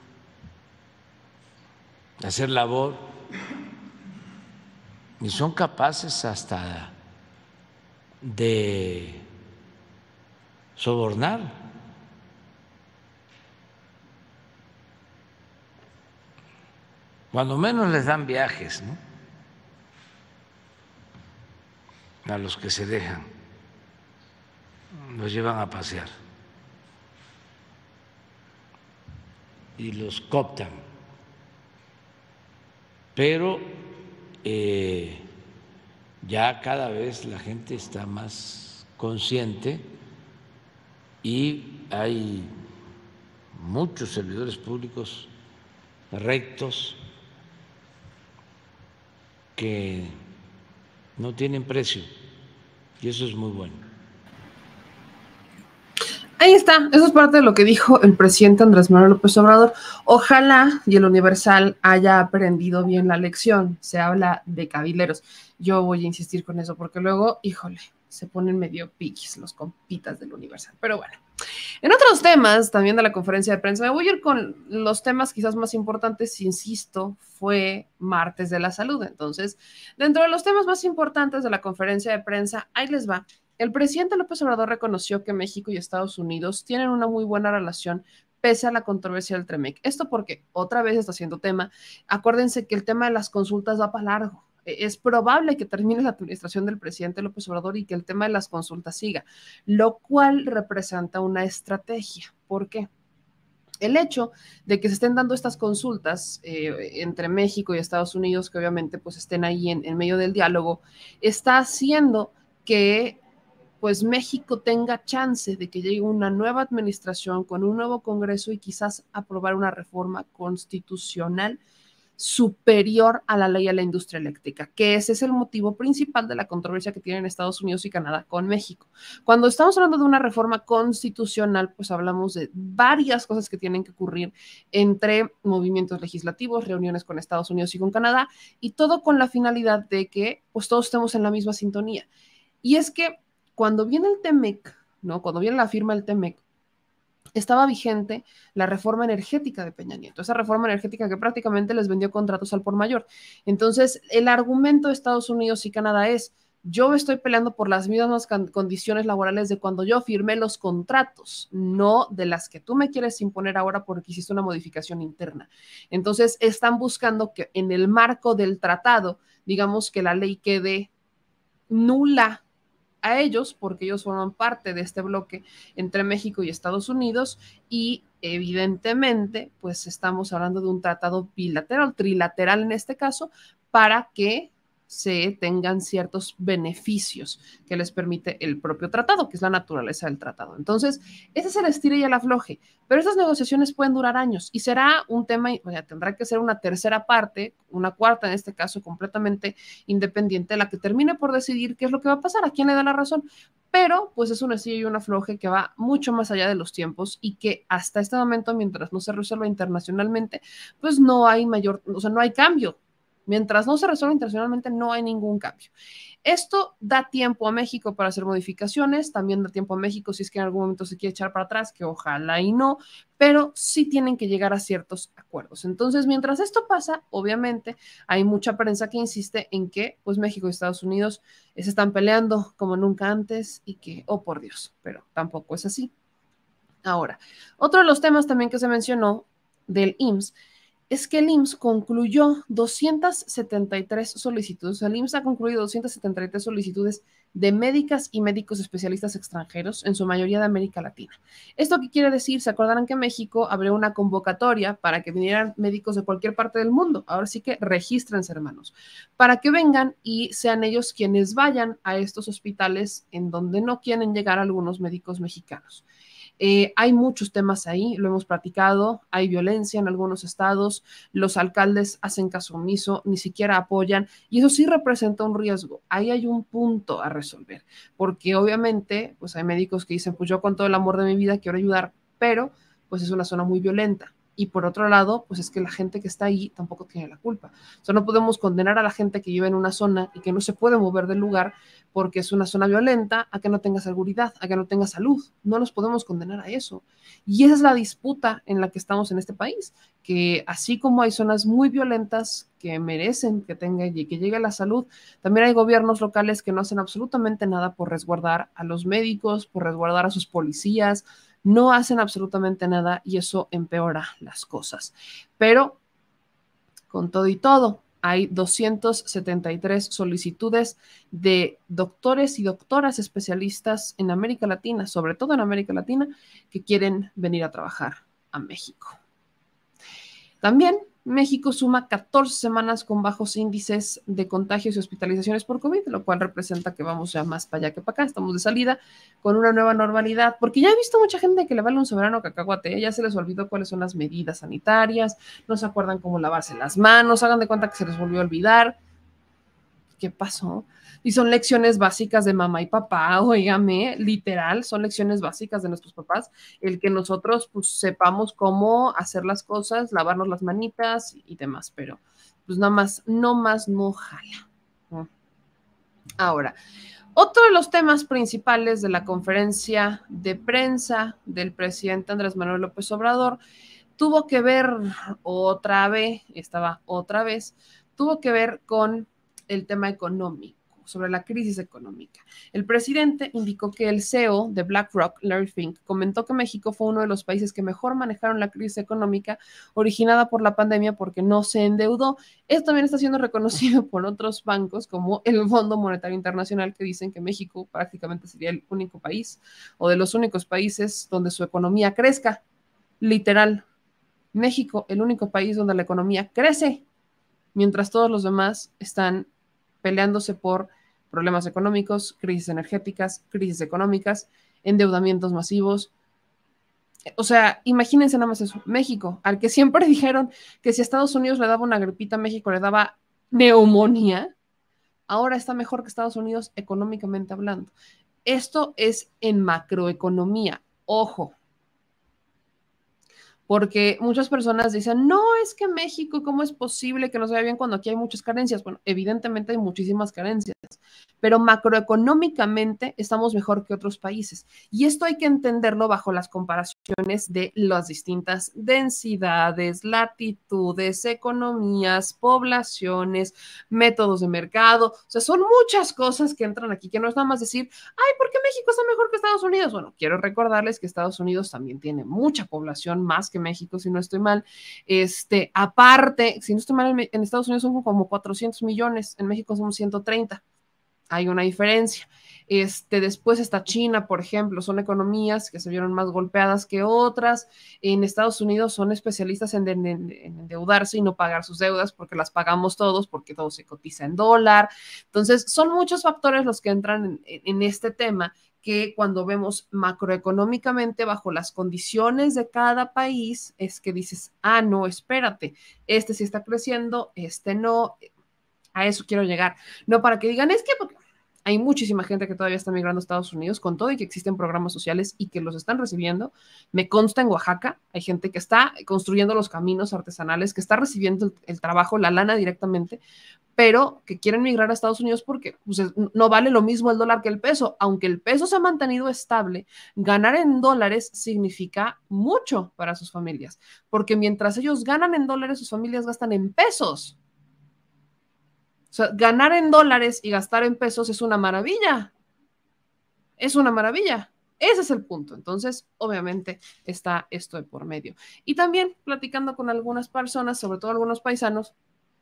a hacer labor, y son capaces hasta de sobornar. Cuando menos les dan viajes, ¿no?, a los que se dejan, los llevan a pasear y los cooptan. Pero eh, ya cada vez la gente está más consciente y hay muchos servidores públicos rectos que no tienen precio, y eso es muy bueno. Ahí está, eso es parte de lo que dijo el presidente Andrés Manuel López Obrador. Ojalá y el Universal haya aprendido bien la lección. Se habla de cabilderos. Yo voy a insistir con eso porque luego, híjole, se ponen medio piquis los compitas del Universal. Pero bueno, en otros temas también de la conferencia de prensa, me voy a ir con los temas quizás más importantes. Insisto, fue martes de la salud. Entonces, dentro de los temas más importantes de la conferencia de prensa, ahí les va. El presidente López Obrador reconoció que México y Estados Unidos tienen una muy buena relación pese a la controversia del T-MEC. Esto porque otra vez está siendo tema. Acuérdense que el tema de las consultas va para largo. Es probable que termine la administración del presidente López Obrador y que el tema de las consultas siga, lo cual representa una estrategia. ¿Por qué? El hecho de que se estén dando estas consultas eh, entre México y Estados Unidos, que obviamente pues estén ahí en, en medio del diálogo, está haciendo que pues México tenga chance de que llegue una nueva administración con un nuevo Congreso y quizás aprobar una reforma constitucional superior a la ley a la industria eléctrica, que ese es el motivo principal de la controversia que tienen Estados Unidos y Canadá con México. Cuando estamos hablando de una reforma constitucional, pues hablamos de varias cosas que tienen que ocurrir entre movimientos legislativos, reuniones con Estados Unidos y con Canadá, y todo con la finalidad de que pues todos estemos en la misma sintonía. Y es que cuando viene el T-MEC, ¿no? Cuando viene la firma del T-MEC, estaba vigente la reforma energética de Peña Nieto, esa reforma energética que prácticamente les vendió contratos al por mayor. Entonces, el argumento de Estados Unidos y Canadá es, yo estoy peleando por las mismas condiciones laborales de cuando yo firmé los contratos, no de las que tú me quieres imponer ahora porque hiciste una modificación interna. Entonces, están buscando que en el marco del tratado, digamos que la ley quede nula a ellos, porque ellos forman parte de este bloque entre México y Estados Unidos, y evidentemente, pues estamos hablando de un tratado bilateral, trilateral en este caso, para que se tengan ciertos beneficios que les permite el propio tratado, que es la naturaleza del tratado. Entonces, ese es el estire y el afloje, pero estas negociaciones pueden durar años y será un tema, o sea, tendrá que ser una tercera parte, una cuarta en este caso, completamente independiente, la que termine por decidir qué es lo que va a pasar, a quién le da la razón, pero pues es un estire y un afloje que va mucho más allá de los tiempos y que hasta este momento, mientras no se resuelva internacionalmente, pues no hay mayor, o sea, no hay cambio. Mientras no se resuelva internacionalmente, no hay ningún cambio. Esto da tiempo a México para hacer modificaciones, también da tiempo a México si es que en algún momento se quiere echar para atrás, que ojalá y no, pero sí tienen que llegar a ciertos acuerdos. Entonces, mientras esto pasa, obviamente, hay mucha prensa que insiste en que, pues, México y Estados Unidos se están peleando como nunca antes y que, oh, por Dios, pero tampoco es así. Ahora, otro de los temas también que se mencionó del I M S S es que el I M S S concluyó doscientas setenta y tres solicitudes, o sea, el I M S S ha concluido doscientas setenta y tres solicitudes de médicas y médicos especialistas extranjeros, en su mayoría de América Latina. ¿Esto qué quiere decir? Se acordarán que México abrió una convocatoria para que vinieran médicos de cualquier parte del mundo. Ahora sí que regístrense, hermanos, para que vengan y sean ellos quienes vayan a estos hospitales en donde no quieren llegar algunos médicos mexicanos. Eh, hay muchos temas ahí, lo hemos platicado, hay violencia en algunos estados, los alcaldes hacen caso omiso, ni siquiera apoyan, y eso sí representa un riesgo. Ahí hay un punto a resolver, porque obviamente pues hay médicos que dicen, pues yo con todo el amor de mi vida quiero ayudar, pero pues es una zona muy violenta. Y por otro lado, pues es que la gente que está ahí tampoco tiene la culpa. O sea, no podemos condenar a la gente que vive en una zona y que no se puede mover del lugar porque es una zona violenta a que no tenga seguridad, a que no tenga salud. No los podemos condenar a eso. Y esa es la disputa en la que estamos en este país, que así como hay zonas muy violentas que merecen que tenga y que llegue la salud, también hay gobiernos locales que no hacen absolutamente nada por resguardar a los médicos, por resguardar a sus policías. No hacen absolutamente nada y eso empeora las cosas. Pero con todo y todo, hay doscientas setenta y tres solicitudes de doctores y doctoras especialistas en América Latina, sobre todo en América Latina, que quieren venir a trabajar a México. También México suma catorce semanas con bajos índices de contagios y hospitalizaciones por COVID, lo cual representa que vamos ya más para allá que para acá, estamos de salida con una nueva normalidad, porque ya he visto mucha gente que le vale un soberano cacahuate, ya se les olvidó cuáles son las medidas sanitarias, no se acuerdan cómo lavarse las manos, hagan de cuenta que se les volvió a olvidar. ¿Qué pasó? Y son lecciones básicas de mamá y papá, oígame, literal, son lecciones básicas de nuestros papás, el que nosotros pues sepamos cómo hacer las cosas, lavarnos las manitas y demás, pero pues nada más, no más no jala. Ahora, otro de los temas principales de la conferencia de prensa del presidente Andrés Manuel López Obrador tuvo que ver otra vez, estaba otra vez, tuvo que ver con el tema económico, sobre la crisis económica. El presidente indicó que el C E O de BlackRock, Larry Fink, comentó que México fue uno de los países que mejor manejaron la crisis económica originada por la pandemia porque no se endeudó. Esto también está siendo reconocido por otros bancos como el Fondo Monetario Internacional, que dicen que México prácticamente sería el único país o de los únicos países donde su economía crezca. Literal, México, el único país donde la economía crece, mientras todos los demás están peleándose por problemas económicos, crisis energéticas, crisis económicas, endeudamientos masivos. O sea, imagínense nada más eso. México, al que siempre dijeron que si a Estados Unidos le daba una gripita, México le daba neumonía, ahora está mejor que Estados Unidos económicamente hablando. Esto es en macroeconomía. Ojo. Porque muchas personas dicen, no, es que México, ¿cómo es posible que nos vaya bien cuando aquí hay muchas carencias? Bueno, evidentemente hay muchísimas carencias, pero macroeconómicamente estamos mejor que otros países. Y esto hay que entenderlo bajo las comparaciones de las distintas densidades, latitudes, economías, poblaciones, métodos de mercado. O sea, son muchas cosas que entran aquí, que no es nada más decir, ay, ¿por qué México está mejor que Estados Unidos? Bueno, quiero recordarles que Estados Unidos también tiene mucha población, más que México, si no estoy mal. Este, aparte, si no estoy mal, en Estados Unidos son como cuatrocientos millones, en México somos ciento treinta. hay una diferencia. Este, después está China, por ejemplo, son economías que se vieron más golpeadas que otras. En Estados Unidos son especialistas en, en, en endeudarse y no pagar sus deudas porque las pagamos todos, porque todo se cotiza en dólar. Entonces, son muchos factores los que entran en, en este tema, que cuando vemos macroeconómicamente bajo las condiciones de cada país, es que dices, ah, no, espérate, este sí está creciendo, este no. A eso quiero llegar. No para que digan, es que hay muchísima gente que todavía está migrando a Estados Unidos, con todo y que existen programas sociales y que los están recibiendo. Me consta en Oaxaca, hay gente que está construyendo los caminos artesanales, que está recibiendo el, el trabajo, la lana directamente, pero que quieren migrar a Estados Unidos porque pues, no vale lo mismo el dólar que el peso. Aunque el peso se ha mantenido estable, ganar en dólares significa mucho para sus familias, porque mientras ellos ganan en dólares, sus familias gastan en pesos. O sea, ganar en dólares y gastar en pesos es una maravilla. Es una maravilla. Ese es el punto. Entonces, obviamente, está esto de por medio. Y también, platicando con algunas personas, sobre todo algunos paisanos,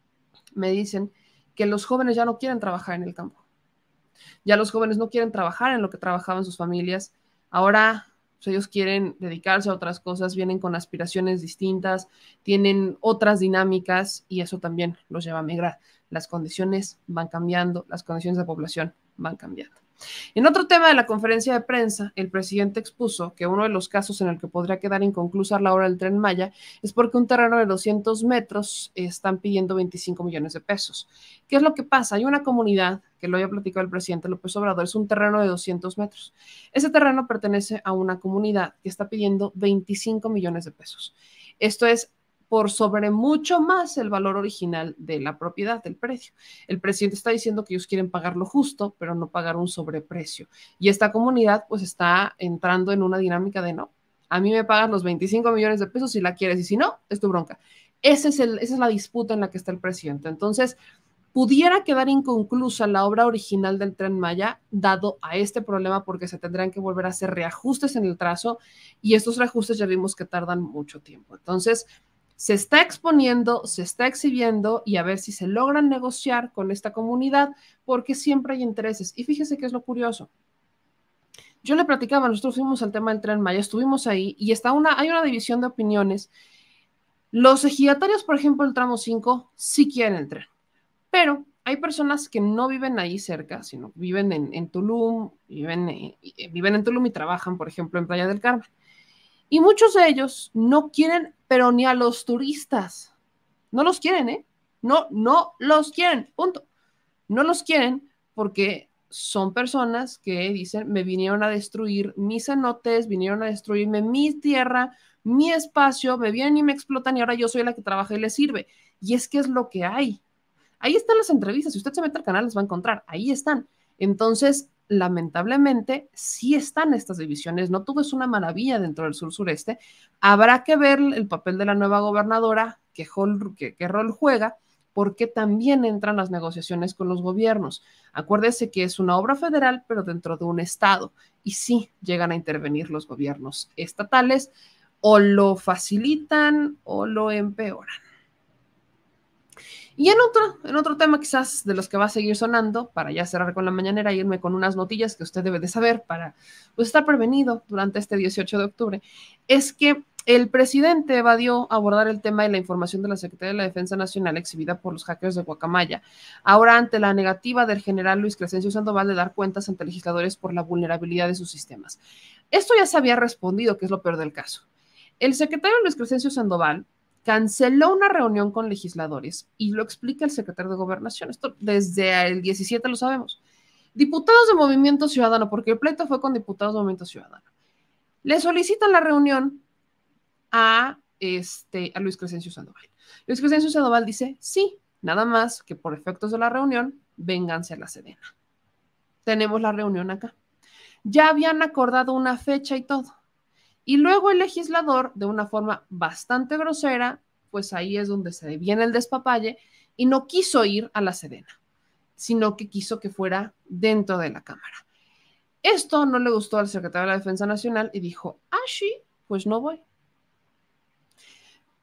me dicen que los jóvenes ya no quieren trabajar en el campo. Ya los jóvenes no quieren trabajar en lo que trabajaban sus familias. Ahora, pues, ellos quieren dedicarse a otras cosas, vienen con aspiraciones distintas, tienen otras dinámicas y eso también los lleva a migrar. Las condiciones van cambiando, las condiciones de población van cambiando. En otro tema de la conferencia de prensa, el presidente expuso que uno de los casos en el que podría quedar inconclusa la obra del Tren Maya es porque un terreno de doscientos metros están pidiendo veinticinco millones de pesos. ¿Qué es lo que pasa? Hay una comunidad, que lo había platicado el presidente López Obrador, es un terreno de doscientos metros. Ese terreno pertenece a una comunidad que está pidiendo veinticinco millones de pesos. Esto es por sobre mucho más el valor original de la propiedad, del precio. El presidente está diciendo que ellos quieren pagar lo justo, pero no pagar un sobreprecio. Y esta comunidad pues está entrando en una dinámica de no, a mí me pagas los veinticinco millones de pesos si la quieres y si no, es tu bronca. Ese es el, esa es la disputa en la que está el presidente. Entonces, pudiera quedar inconclusa la obra original del Tren Maya, dado a este problema, porque se tendrán que volver a hacer reajustes en el trazo y estos reajustes ya vimos que tardan mucho tiempo. Entonces, se está exponiendo, se está exhibiendo y a ver si se logran negociar con esta comunidad, porque siempre hay intereses. Y fíjese qué es lo curioso. Yo le platicaba, nosotros fuimos al tema del Tren Maya, estuvimos ahí y está una, hay una división de opiniones. Los ejidatarios, por ejemplo, el tramo cinco, sí quieren el tren, pero hay personas que no viven ahí cerca, sino viven en, en Tulum, viven, eh, viven en Tulum y trabajan, por ejemplo, en Playa del Carmen. Y muchos de ellos no quieren, pero ni a los turistas. No los quieren, ¿eh? No, no los quieren, punto. No los quieren porque son personas que dicen, me vinieron a destruir mis cenotes, vinieron a destruirme mi tierra, mi espacio, me vienen y me explotan y ahora yo soy la que trabaja y les sirve. Y es que es lo que hay. Ahí están las entrevistas. Si usted se mete al canal, las va a encontrar. Ahí están. Entonces, lamentablemente, sí están estas divisiones. No todo es una maravilla dentro del sur-sureste. Habrá que ver el papel de la nueva gobernadora, qué, qué, qué rol juega, porque también entran las negociaciones con los gobiernos. Acuérdese que es una obra federal, pero dentro de un estado. Y sí llegan a intervenir los gobiernos estatales, o lo facilitan o lo empeoran. Y en otro, en otro tema quizás de los que va a seguir sonando, para ya cerrar con la mañanera, irme con unas notillas que usted debe de saber para pues, estar prevenido durante este dieciocho de octubre, es que el presidente evadió abordar el tema de la información de la Secretaría de la Defensa Nacional exhibida por los hackers de Guacamaya, ahora ante la negativa del general Luis Crescencio Sandoval de dar cuentas ante legisladores por la vulnerabilidad de sus sistemas. Esto ya se había respondido, que es lo peor del caso. El secretario Luis Crescencio Sandoval canceló una reunión con legisladores y lo explica el secretario de Gobernación. Esto desde el diecisiete lo sabemos. Diputados de Movimiento Ciudadano, porque el pleito fue con diputados de Movimiento Ciudadano, le solicitan la reunión a, este, a Luis Crescencio Sandoval. Luis Crescencio Sandoval dice, sí, nada más que por efectos de la reunión, vénganse a la Sedena. Tenemos la reunión acá. Ya habían acordado una fecha y todo. Y luego el legislador, de una forma bastante grosera, pues ahí es donde se viene el despapalle y no quiso ir a la Sedena, sino que quiso que fuera dentro de la Cámara. Esto no le gustó al secretario de la Defensa Nacional y dijo, ah, sí, pues no voy.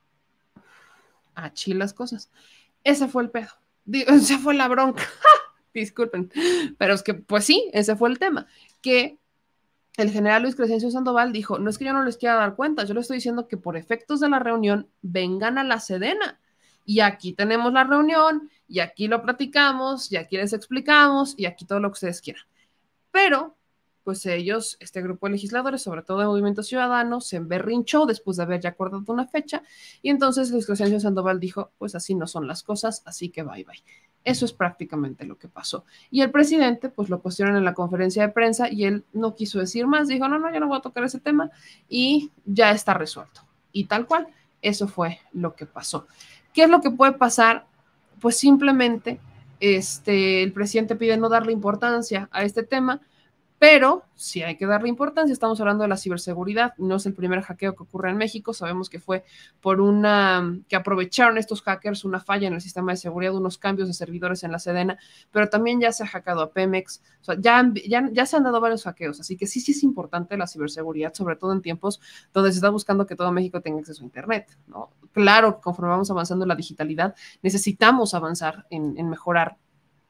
Achí las cosas. Ese fue el pedo. Esa fue la bronca. disculpen, pero es que, pues sí, ese fue el tema, que el general Luis Crescencio Sandoval dijo, no es que yo no les quiera dar cuenta, yo les estoy diciendo que por efectos de la reunión vengan a la Sedena, y aquí tenemos la reunión, y aquí lo platicamos, y aquí les explicamos, y aquí todo lo que ustedes quieran. Pero pues ellos, este grupo de legisladores, sobre todo de Movimiento Ciudadano, se emberrinchó después de haber ya acordado una fecha, y entonces Luis Crescencio Sandoval dijo, pues así no son las cosas, así que bye bye. Eso es prácticamente lo que pasó. Y el presidente, pues lo cuestionan en la conferencia de prensa, y él no quiso decir más, dijo, no, no, yo no voy a tocar ese tema, y ya está resuelto. Y tal cual, eso fue lo que pasó. ¿Qué es lo que puede pasar? Pues simplemente, este, el presidente pide no darle importancia a este tema, pero sí hay que darle importancia. Estamos hablando de la ciberseguridad, no es el primer hackeo que ocurre en México, sabemos que fue por una, que aprovecharon estos hackers una falla en el sistema de seguridad, unos cambios de servidores en la Sedena, pero también ya se ha hackeado a Pemex, o sea, ya, ya, ya se han dado varios hackeos, así que sí, sí es importante la ciberseguridad, sobre todo en tiempos donde se está buscando que todo México tenga acceso a Internet, ¿no? Claro, conforme vamos avanzando en la digitalidad, necesitamos avanzar en, en mejorar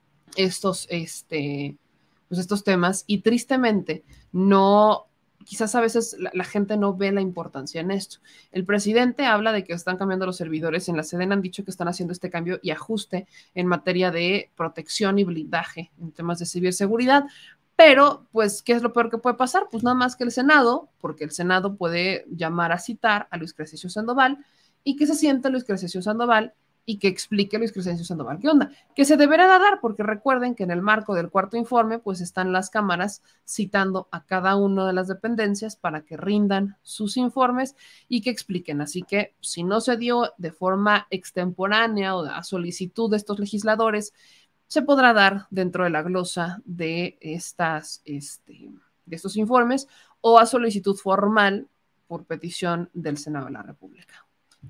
estos, este... pues estos temas, y tristemente no, quizás a veces la, la gente no ve la importancia en esto. El presidente habla de que están cambiando los servidores, en la Sedena han dicho que están haciendo este cambio y ajuste en materia de protección y blindaje en temas de ciberseguridad, pero pues, ¿qué es lo peor que puede pasar? Pues nada más que el Senado, porque el Senado puede llamar a citar a Luis Crescencio Sandoval, y que se siente Luis Crescencio Sandoval y que explique Luis Crescencio Sandoval qué onda, que se deberá de dar, porque recuerden que en el marco del cuarto informe, pues están las cámaras citando a cada una de las dependencias para que rindan sus informes y que expliquen. Así que si no se dio de forma extemporánea o a solicitud de estos legisladores, se podrá dar dentro de la glosa de, estas, este, de estos informes o a solicitud formal por petición del Senado de la República.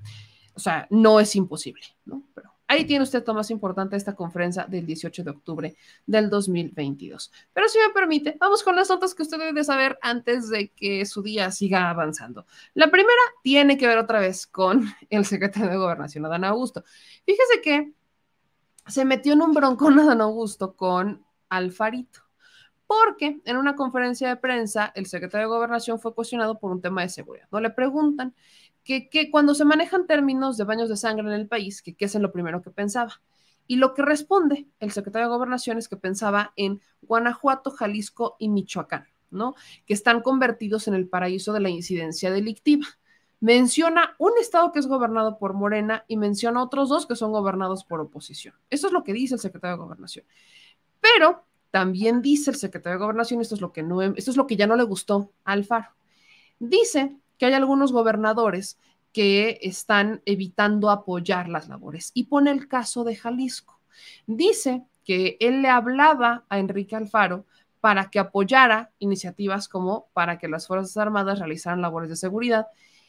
O sea, no es imposible, ¿no? Pero ahí tiene usted lo más importante de esta conferencia del dieciocho de octubre del dos mil veintidós. Pero si me permite, vamos con las notas que usted debe de saber antes de que su día siga avanzando. La primera tiene que ver otra vez con el secretario de Gobernación, Adán Augusto. Fíjese que se metió en un broncón Adán Augusto con Alfarito, porque en una conferencia de prensa el secretario de Gobernación fue cuestionado por un tema de seguridad. No le preguntan que, que cuando se manejan términos de baños de sangre en el país, que qué es lo primero que pensaba. Y lo que responde el secretario de Gobernación es que pensaba en Guanajuato, Jalisco y Michoacán, ¿no? Que están convertidos en el paraíso de la incidencia delictiva. Menciona un estado que es gobernado por Morena y menciona otros dos que son gobernados por oposición. Eso es lo que dice el secretario de Gobernación. Pero también dice el secretario de Gobernación, esto es lo que, no, esto es lo que ya no le gustó a Alfaro. Dice que hay algunos gobernadores que están evitando apoyar las labores y pone el caso de Jalisco. Dice que él le hablaba a Enrique Alfaro para que apoyara iniciativas como para que las Fuerzas Armadas realizaran labores de seguridad,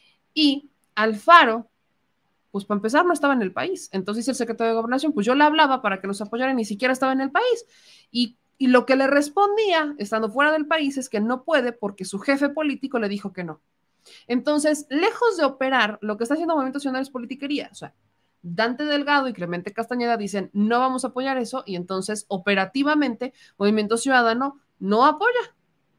y Alfaro, pues para empezar no estaba en el país. Entonces el secretario de Gobernación, pues yo le hablaba para que los apoyara y ni siquiera estaba en el país. Y, y lo que le respondía, estando fuera del país, es que no puede porque su jefe político le dijo que no. Entonces, lejos de operar, lo que está haciendo Movimiento Ciudadano es politiquería. O sea, Dante Delgado y Clemente Castañeda dicen, no vamos a apoyar eso, y entonces operativamente Movimiento Ciudadano no apoya.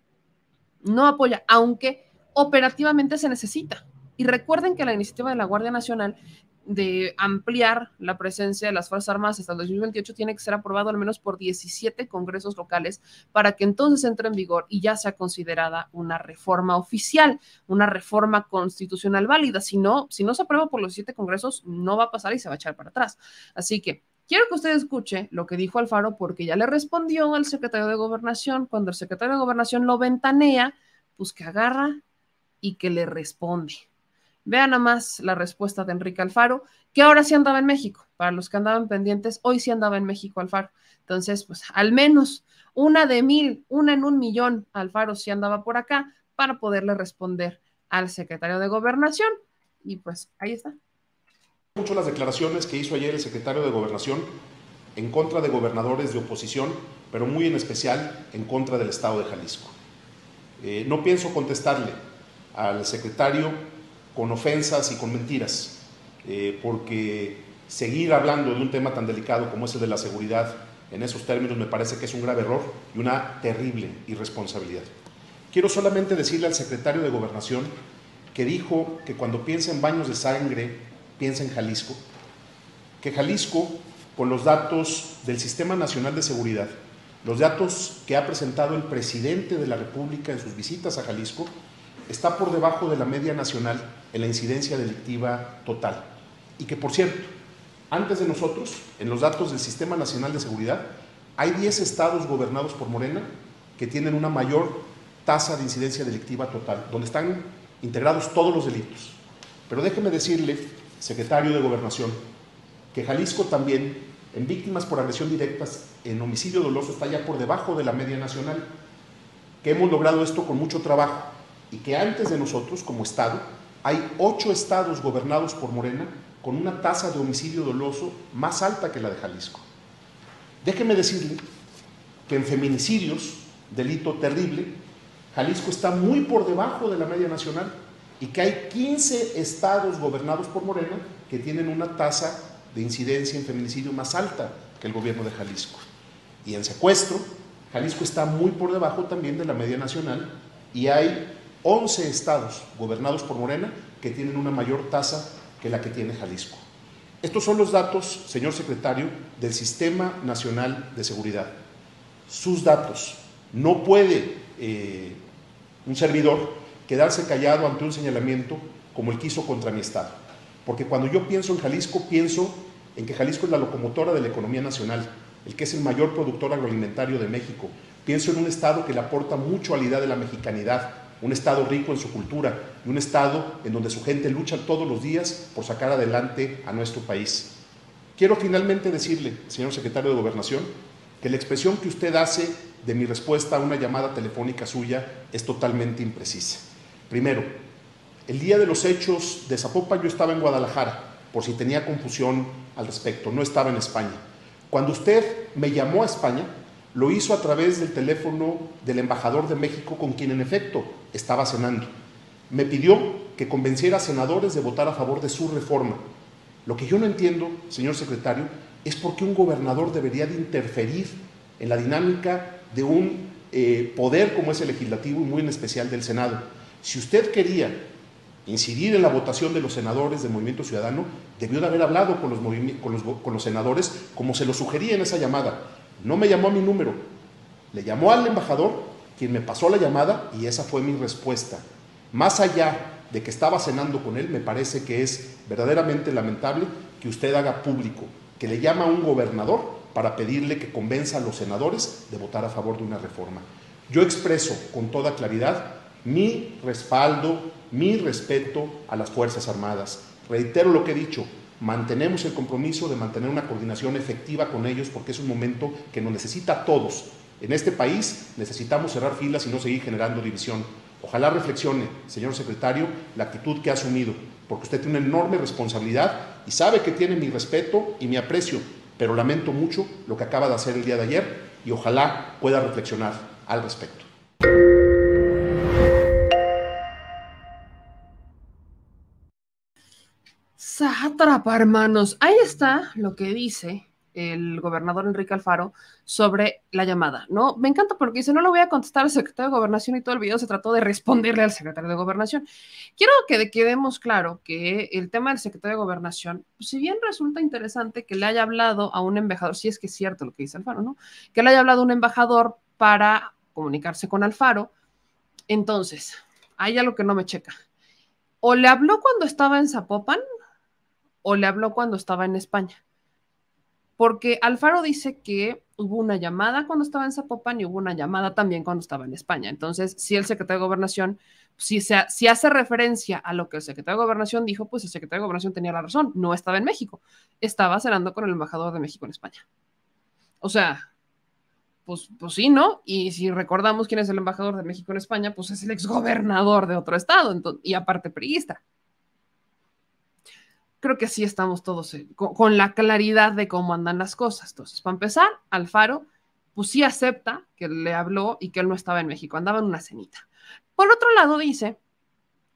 No apoya, aunque operativamente se necesita. Y recuerden que la iniciativa de la Guardia Nacional de ampliar la presencia de las Fuerzas Armadas hasta el dos mil veintiocho tiene que ser aprobado al menos por diecisiete congresos locales para que entonces entre en vigor y ya sea considerada una reforma oficial, una reforma constitucional válida. Si no, si no se aprueba por los siete congresos, no va a pasar y se va a echar para atrás. Así que quiero que usted escuche lo que dijo Alfaro, porque ya le respondió al secretario de Gobernación. Cuando el secretario de Gobernación lo ventanea, pues que agarra y que le responde. Vean nada más la respuesta de Enrique Alfaro, que ahora sí andaba en México. Para los que andaban pendientes, hoy sí andaba en México Alfaro. Entonces, pues al menos una de mil, una en un millón, Alfaro sí andaba por acá para poderle responder al secretario de Gobernación. Y pues ahí está. Mucho las declaraciones que hizo ayer el secretario de Gobernación en contra de gobernadores de oposición, pero muy en especial en contra del estado de Jalisco. Eh, no pienso contestarle al secretario con ofensas y con mentiras, eh, porque seguir hablando de un tema tan delicado como es el de la seguridad en esos términos me parece que es un grave error y una terrible irresponsabilidad. Quiero solamente decirle al secretario de Gobernación que dijo que cuando piensa en baños de sangre, piensa en Jalisco, que Jalisco, con los datos del Sistema Nacional de Seguridad, los datos que ha presentado el presidente de la República en sus visitas a Jalisco, está por debajo de la media nacional en la incidencia delictiva total. Y que, por cierto, antes de nosotros, en los datos del Sistema Nacional de Seguridad, hay diez estados gobernados por Morena que tienen una mayor tasa de incidencia delictiva total, donde están integrados todos los delitos. Pero déjeme decirle, secretario de Gobernación, que Jalisco también, en víctimas por agresión directa, en homicidio doloso, está ya por debajo de la media nacional, que hemos logrado esto con mucho trabajo y que antes de nosotros, como Estado, hay ocho estados gobernados por Morena con una tasa de homicidio doloso más alta que la de Jalisco. Déjeme decirle que en feminicidios, delito terrible, Jalisco está muy por debajo de la media nacional y que hay quince estados gobernados por Morena que tienen una tasa de incidencia en feminicidio más alta que el gobierno de Jalisco. Y en secuestro, Jalisco está muy por debajo también de la media nacional y hay once estados gobernados por Morena que tienen una mayor tasa que la que tiene Jalisco. Estos son los datos, señor secretario, del Sistema Nacional de Seguridad. Sus datos. No puede eh, un servidor quedarse callado ante un señalamiento como el que hizo contra mi estado. Porque cuando yo pienso en Jalisco, pienso en que Jalisco es la locomotora de la economía nacional, el que es el mayor productor agroalimentario de México. Pienso en un estado que le aporta mucho a la idea de la mexicanidad, un estado rico en su cultura y un estado en donde su gente lucha todos los días por sacar adelante a nuestro país. Quiero finalmente decirle, señor secretario de Gobernación, que la expresión que usted hace de mi respuesta a una llamada telefónica suya es totalmente imprecisa. Primero, el día de los hechos de Zapopan yo estaba en Guadalajara, por si tenía confusión al respecto, no estaba en España. Cuando usted me llamó a España, lo hizo a través del teléfono del embajador de México, con quien en efecto estaba cenando. Me pidió que convenciera a senadores de votar a favor de su reforma. Lo que yo no entiendo, señor secretario, es por qué un gobernador debería de interferir en la dinámica de un eh, poder como es el legislativo y muy en especial del Senado. Si usted quería incidir en la votación de los senadores del Movimiento Ciudadano, debió de haber hablado con los, con los, con los senadores como se lo sugería en esa llamada. No me llamó a mi número, le llamó al embajador, quien me pasó la llamada, y esa fue mi respuesta. Más allá de que estaba cenando con él, me parece que es verdaderamente lamentable que usted haga público que le llama a un gobernador para pedirle que convenza a los senadores de votar a favor de una reforma. Yo expreso con toda claridad mi respaldo, mi respeto a las Fuerzas Armadas. Reitero lo que he dicho, mantenemos el compromiso de mantener una coordinación efectiva con ellos porque es un momento que nos necesita a todos. En este país necesitamos cerrar filas y no seguir generando división. Ojalá reflexione, señor secretario, la actitud que ha asumido, porque usted tiene una enorme responsabilidad y sabe que tiene mi respeto y mi aprecio, pero lamento mucho lo que acaba de hacer el día de ayer y ojalá pueda reflexionar al respecto. Sátrapa, hermanos. Ahí está lo que dice el gobernador Enrique Alfaro sobre la llamada, ¿no? Me encanta porque dice, no lo voy a contestar al secretario de Gobernación y todo el video se trató de responderle al secretario de Gobernación. Quiero que quedemos claro que el tema del secretario de Gobernación, pues, si bien resulta interesante que le haya hablado a un embajador, si es que es cierto lo que dice Alfaro, ¿no? Que le haya hablado a un embajador para comunicarse con Alfaro, entonces, hay algo que no me checa. O le habló cuando estaba en Zapopan, o le habló cuando estaba en España. Porque Alfaro dice que hubo una llamada cuando estaba en Zapopan y hubo una llamada también cuando estaba en España. Entonces, si el secretario de Gobernación, si, se, si hace referencia a lo que el secretario de Gobernación dijo, pues el secretario de Gobernación tenía la razón, no estaba en México, estaba cenando con el embajador de México en España. O sea, pues, pues sí, ¿no? Y si recordamos quién es el embajador de México en España, pues es el exgobernador de otro estado, entonces, y aparte priista. Creo que sí estamos todos eh, con, con la claridad de cómo andan las cosas. Entonces, para empezar, Alfaro, pues sí acepta que le habló y que él no estaba en México, andaba en una cenita. Por otro lado, dice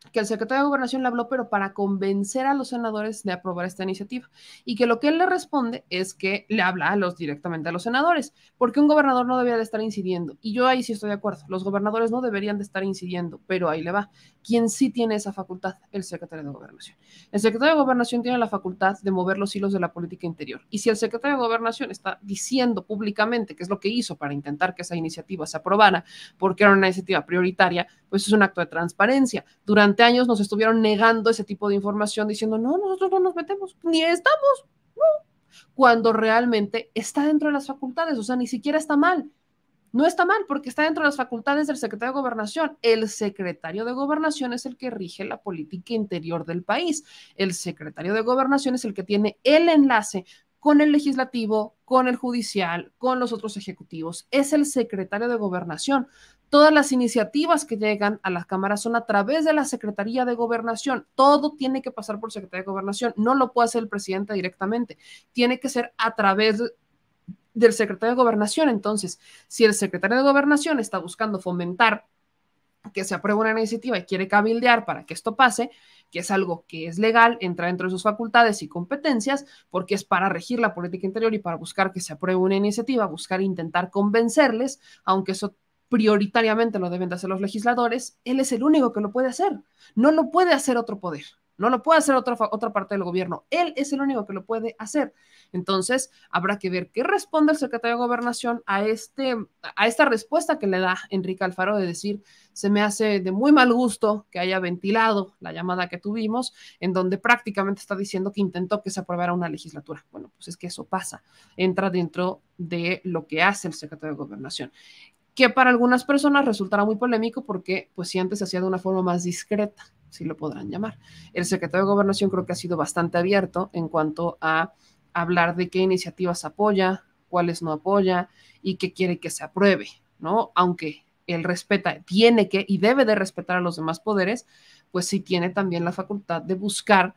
que el secretario de Gobernación le habló, pero para convencer a los senadores de aprobar esta iniciativa, y que lo que él le responde es que le habla a los, directamente a los senadores, porque un gobernador no debería de estar incidiendo, y yo ahí sí estoy de acuerdo, los gobernadores no deberían de estar incidiendo, pero ahí le va, ¿quién sí tiene esa facultad? El secretario de Gobernación. El secretario de Gobernación tiene la facultad de mover los hilos de la política interior, y si el secretario de Gobernación está diciendo públicamente que es lo que hizo para intentar que esa iniciativa se aprobara, porque era una iniciativa prioritaria, pues es un acto de transparencia. Durante años nos estuvieron negando ese tipo de información diciendo, no, nosotros no nos metemos, ni estamos, no, cuando realmente está dentro de las facultades, o sea, ni siquiera está mal. No está mal porque está dentro de las facultades del secretario de Gobernación. El secretario de Gobernación es el que rige la política interior del país. El secretario de Gobernación es el que tiene el enlace con el legislativo, con el judicial, con los otros ejecutivos. Es el secretario de Gobernación. Todas las iniciativas que llegan a las cámaras son a través de la Secretaría de Gobernación. Todo tiene que pasar por Secretaría de Gobernación. No lo puede hacer el presidente directamente. Tiene que ser a través de, del secretario de Gobernación. Entonces, si el secretario de Gobernación está buscando fomentar que se apruebe una iniciativa y quiere cabildear para que esto pase, que es algo que es legal, entra dentro de sus facultades y competencias, porque es para regir la política interior y para buscar que se apruebe una iniciativa, buscar intentar convencerles, aunque eso prioritariamente lo deben de hacer los legisladores, él es el único que lo puede hacer. No lo puede hacer otro poder. No lo puede hacer otra, otra parte del gobierno. Él es el único que lo puede hacer. Entonces, habrá que ver qué responde el secretario de Gobernación a, este, a esta respuesta que le da Enrique Alfaro de decir, se me hace de muy mal gusto que haya ventilado la llamada que tuvimos, en donde prácticamente está diciendo que intentó que se aprobara una legislatura. Bueno, pues es que eso pasa. Entra dentro de lo que hace el secretario de Gobernación, que para algunas personas resultará muy polémico porque, pues, si antes se hacía de una forma más discreta, si lo podrán llamar. El secretario de Gobernación creo que ha sido bastante abierto en cuanto a hablar de qué iniciativas apoya, cuáles no apoya y qué quiere que se apruebe, ¿no? Aunque él respeta, tiene que y debe de respetar a los demás poderes, pues sí tiene también la facultad de buscar,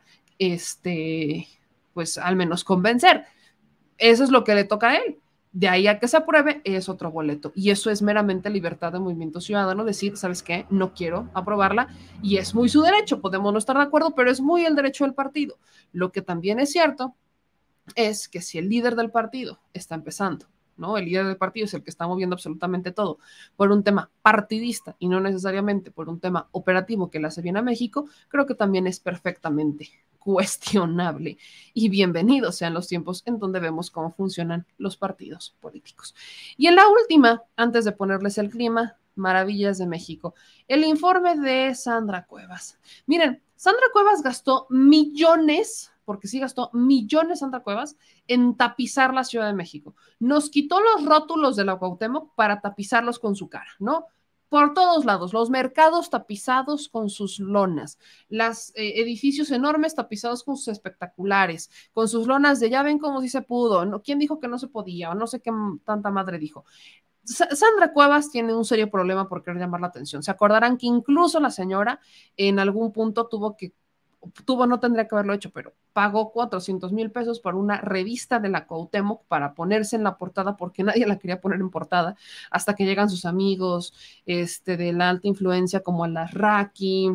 este, pues al menos convencer. Eso es lo que le toca a él. De ahí a que se apruebe es otro boleto. Y eso es meramente libertad de movimiento ciudadano, decir, ¿sabes qué? No quiero aprobarla y es muy su derecho. Podemos no estar de acuerdo, pero es muy el derecho del partido. Lo que también es cierto es que si el líder del partido está empezando, ¿no? El líder del partido es el que está moviendo absolutamente todo por un tema partidista y no necesariamente por un tema operativo que le hace bien a México, creo que también es perfectamente cuestionable y bienvenidos sean los tiempos en donde vemos cómo funcionan los partidos políticos. Y en la última, antes de ponerles el clima, maravillas de México, el informe de Sandra Cuevas. Miren, Sandra Cuevas gastó millones, porque sí gastó millones Sandra Cuevas, en tapizar la Ciudad de México. Nos quitó los rótulos de la Cuauhtémoc para tapizarlos con su cara, ¿no? Por todos lados, los mercados tapizados con sus lonas, los eh, edificios enormes tapizados con sus espectaculares, con sus lonas de ya ven cómo sí se pudo, ¿no? ¿Quién dijo que no se podía? O no sé qué tanta madre dijo. Sa- Sandra Cuevas tiene un serio problema por querer llamar la atención. Se acordarán que incluso la señora en algún punto tuvo que tuvo, no tendría que haberlo hecho, pero pagó cuatrocientos mil pesos por una revista de la Cuauhtémoc para ponerse en la portada porque nadie la quería poner en portada hasta que llegan sus amigos este, de la alta influencia como Alarraqui,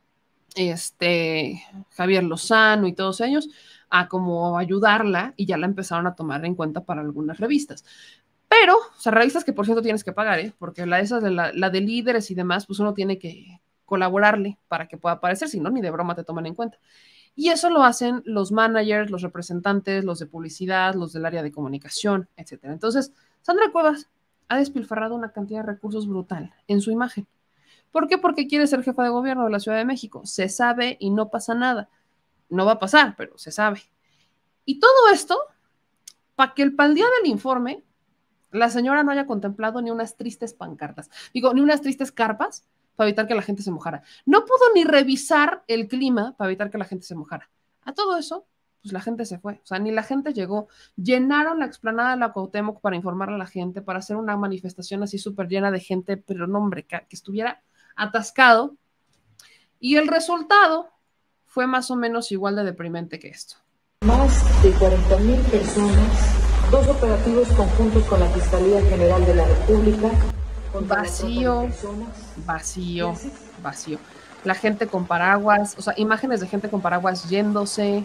este, Javier Lozano y todos ellos a como ayudarla y ya la empezaron a tomar en cuenta para algunas revistas. Pero, o sea, revistas que por cierto tienes que pagar, ¿eh? Porque la, esa de la, la de líderes y demás, pues uno tiene que colaborarle para que pueda aparecer, si no, ni de broma te toman en cuenta. Y eso lo hacen los managers, los representantes, los de publicidad, los del área de comunicación, etcétera. Entonces, Sandra Cuevas ha despilfarrado una cantidad de recursos brutal en su imagen. ¿Por qué? Porque quiere ser jefa de gobierno de la Ciudad de México. Se sabe y no pasa nada. No va a pasar, pero se sabe. Y todo esto, para que el, para el día del informe, la señora no haya contemplado ni unas tristes pancartas. Digo, ni unas tristes carpas para evitar que la gente se mojara. No pudo ni revisar el clima para evitar que la gente se mojara. A todo eso, pues la gente se fue. O sea, ni la gente llegó. Llenaron la explanada de la Cuauhtémoc para informarle a la gente, para hacer una manifestación así súper llena de gente, pero no, hombre, que, que estuviera atascado. Y el resultado fue más o menos igual de deprimente que esto. Más de cuarenta mil personas, dos operativos conjuntos con la Fiscalía General de la República. Vacío, vacío, vacío. la gente con paraguas, o sea, imágenes de gente con paraguas yéndose.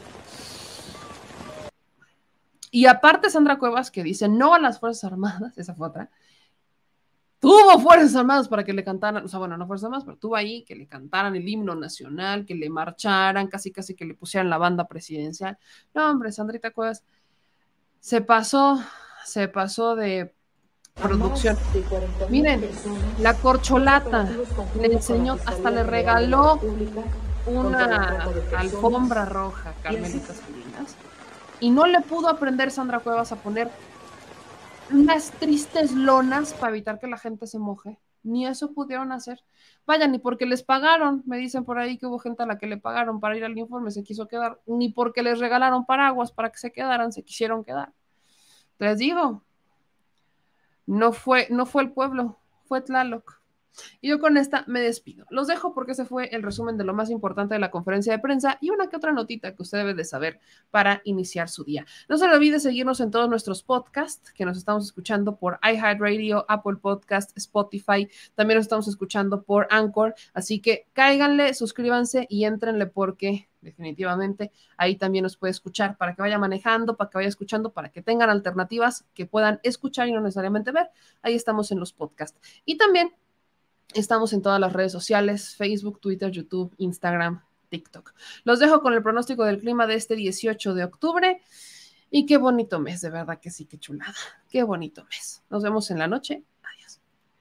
Y aparte Sandra Cuevas, que dice no a las Fuerzas Armadas, esa fue otra, tuvo Fuerzas Armadas para que le cantaran, o sea, bueno, no Fuerzas Armadas, pero tuvo ahí que le cantaran el himno nacional, que le marcharan, casi casi que le pusieran la banda presidencial. No, hombre, Sandrita Cuevas se pasó, se pasó de producción. Miren, la corcholata le enseñó, hasta le regaló una alfombra roja, Carmelita Salinas, y no le pudo aprender Sandra Cuevas a poner unas tristes lonas para evitar que la gente se moje. Ni eso pudieron hacer. Vaya, ni porque les pagaron, me dicen por ahí que hubo gente a la que le pagaron para ir al informe, se quiso quedar, ni porque les regalaron paraguas para que se quedaran, se quisieron quedar. Les digo, no fue, no fue el pueblo, fue Tlaloc. Y yo con esta me despido. Los dejo porque ese fue el resumen de lo más importante de la conferencia de prensa y una que otra notita que usted debe de saber para iniciar su día. No se le olvide seguirnos en todos nuestros podcasts, que nos estamos escuchando por iHeartRadio, Apple Podcast, Spotify. También nos estamos escuchando por Anchor. Así que cáiganle, suscríbanse y éntrenle porque definitivamente ahí también nos puede escuchar para que vaya manejando, para que vaya escuchando, para que tengan alternativas que puedan escuchar y no necesariamente ver. Ahí estamos en los podcasts. Y también estamos en todas las redes sociales, Facebook, Twitter, YouTube, Instagram, TikTok. Los dejo con el pronóstico del clima de este dieciocho de octubre. Y qué bonito mes, de verdad que sí, qué chulada. Qué bonito mes. Nos vemos en la noche. Adiós.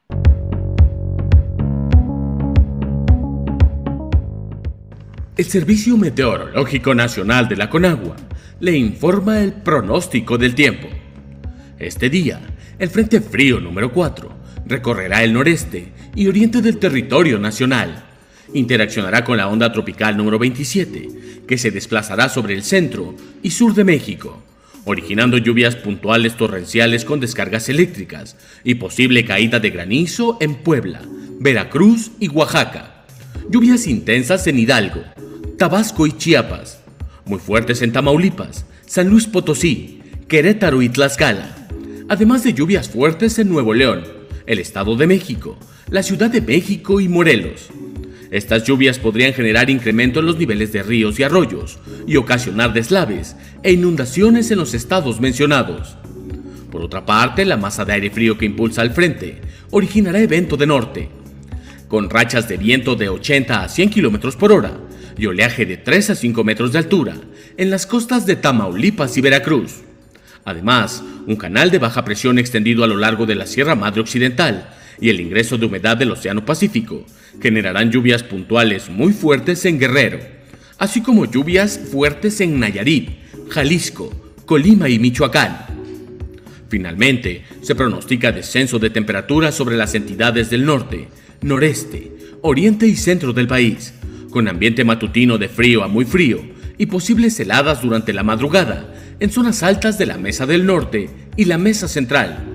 El Servicio Meteorológico Nacional de la Conagua le informa el pronóstico del tiempo. Este día, el Frente Frío número cuatro recorrerá el noreste y oriente del territorio nacional. Interaccionará con la onda tropical número veintisiete, que se desplazará sobre el centro y sur de México, originando lluvias puntuales torrenciales con descargas eléctricas y posible caída de granizo en Puebla, Veracruz y Oaxaca. Lluvias intensas en Hidalgo, Tabasco y Chiapas, muy fuertes en Tamaulipas, San Luis Potosí, Querétaro y Tlaxcala, además de lluvias fuertes en Nuevo León, el Estado de México, la Ciudad de México y Morelos. Estas lluvias podrían generar incremento en los niveles de ríos y arroyos y ocasionar deslaves e inundaciones en los estados mencionados. Por otra parte, la masa de aire frío que impulsa al frente originará evento de norte, con rachas de viento de ochenta a cien kilómetros por hora y oleaje de tres a cinco metros de altura en las costas de Tamaulipas y Veracruz. Además, un canal de baja presión extendido a lo largo de la Sierra Madre Occidental y el ingreso de humedad del Océano Pacífico generarán lluvias puntuales muy fuertes en Guerrero, así como lluvias fuertes en Nayarit, Jalisco, Colima y Michoacán. Finalmente, se pronostica descenso de temperaturas sobre las entidades del norte, noreste, oriente y centro del país, con ambiente matutino de frío a muy frío y posibles heladas durante la madrugada en zonas altas de la Mesa del Norte y la Mesa Central.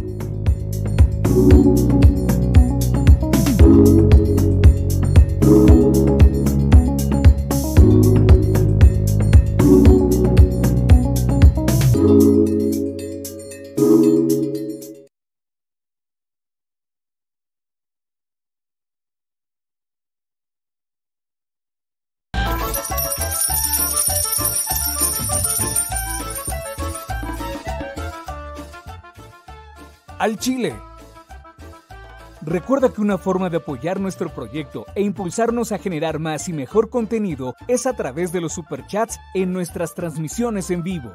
Al Chile. Recuerda que una forma de apoyar nuestro proyecto e impulsarnos a generar más y mejor contenido es a través de los superchats en nuestras transmisiones en vivo.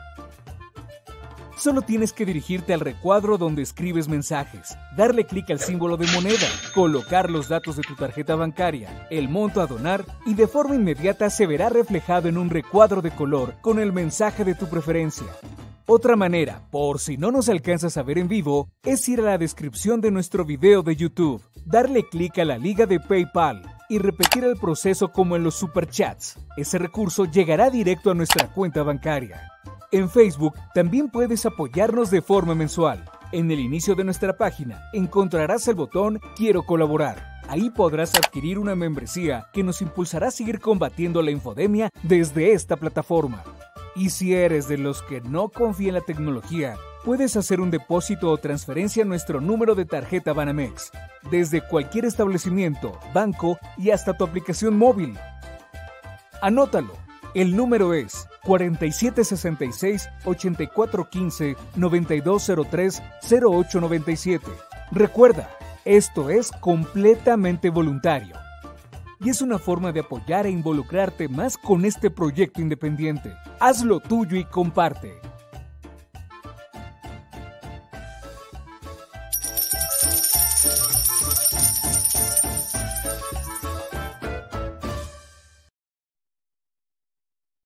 Solo tienes que dirigirte al recuadro donde escribes mensajes, darle clic al símbolo de moneda, colocar los datos de tu tarjeta bancaria, el monto a donar y de forma inmediata se verá reflejado en un recuadro de color con el mensaje de tu preferencia. Otra manera, por si no nos alcanzas a ver en vivo, es ir a la descripción de nuestro video de YouTube, darle clic a la liga de PayPal y repetir el proceso como en los superchats. Ese recurso llegará directo a nuestra cuenta bancaria. En Facebook también puedes apoyarnos de forma mensual. En el inicio de nuestra página encontrarás el botón Quiero colaborar. Ahí podrás adquirir una membresía que nos impulsará a seguir combatiendo la infodemia desde esta plataforma. Y si eres de los que no confía en la tecnología, puedes hacer un depósito o transferencia a nuestro número de tarjeta Banamex, desde cualquier establecimiento, banco y hasta tu aplicación móvil. Anótalo. El número es cuarenta y siete sesenta y seis, ochenta y cuatro quince, noventa y dos cero tres, cero ocho noventa y siete. Recuerda, esto es completamente voluntario. Y es una forma de apoyar e involucrarte más con este proyecto independiente. Hazlo tuyo y comparte.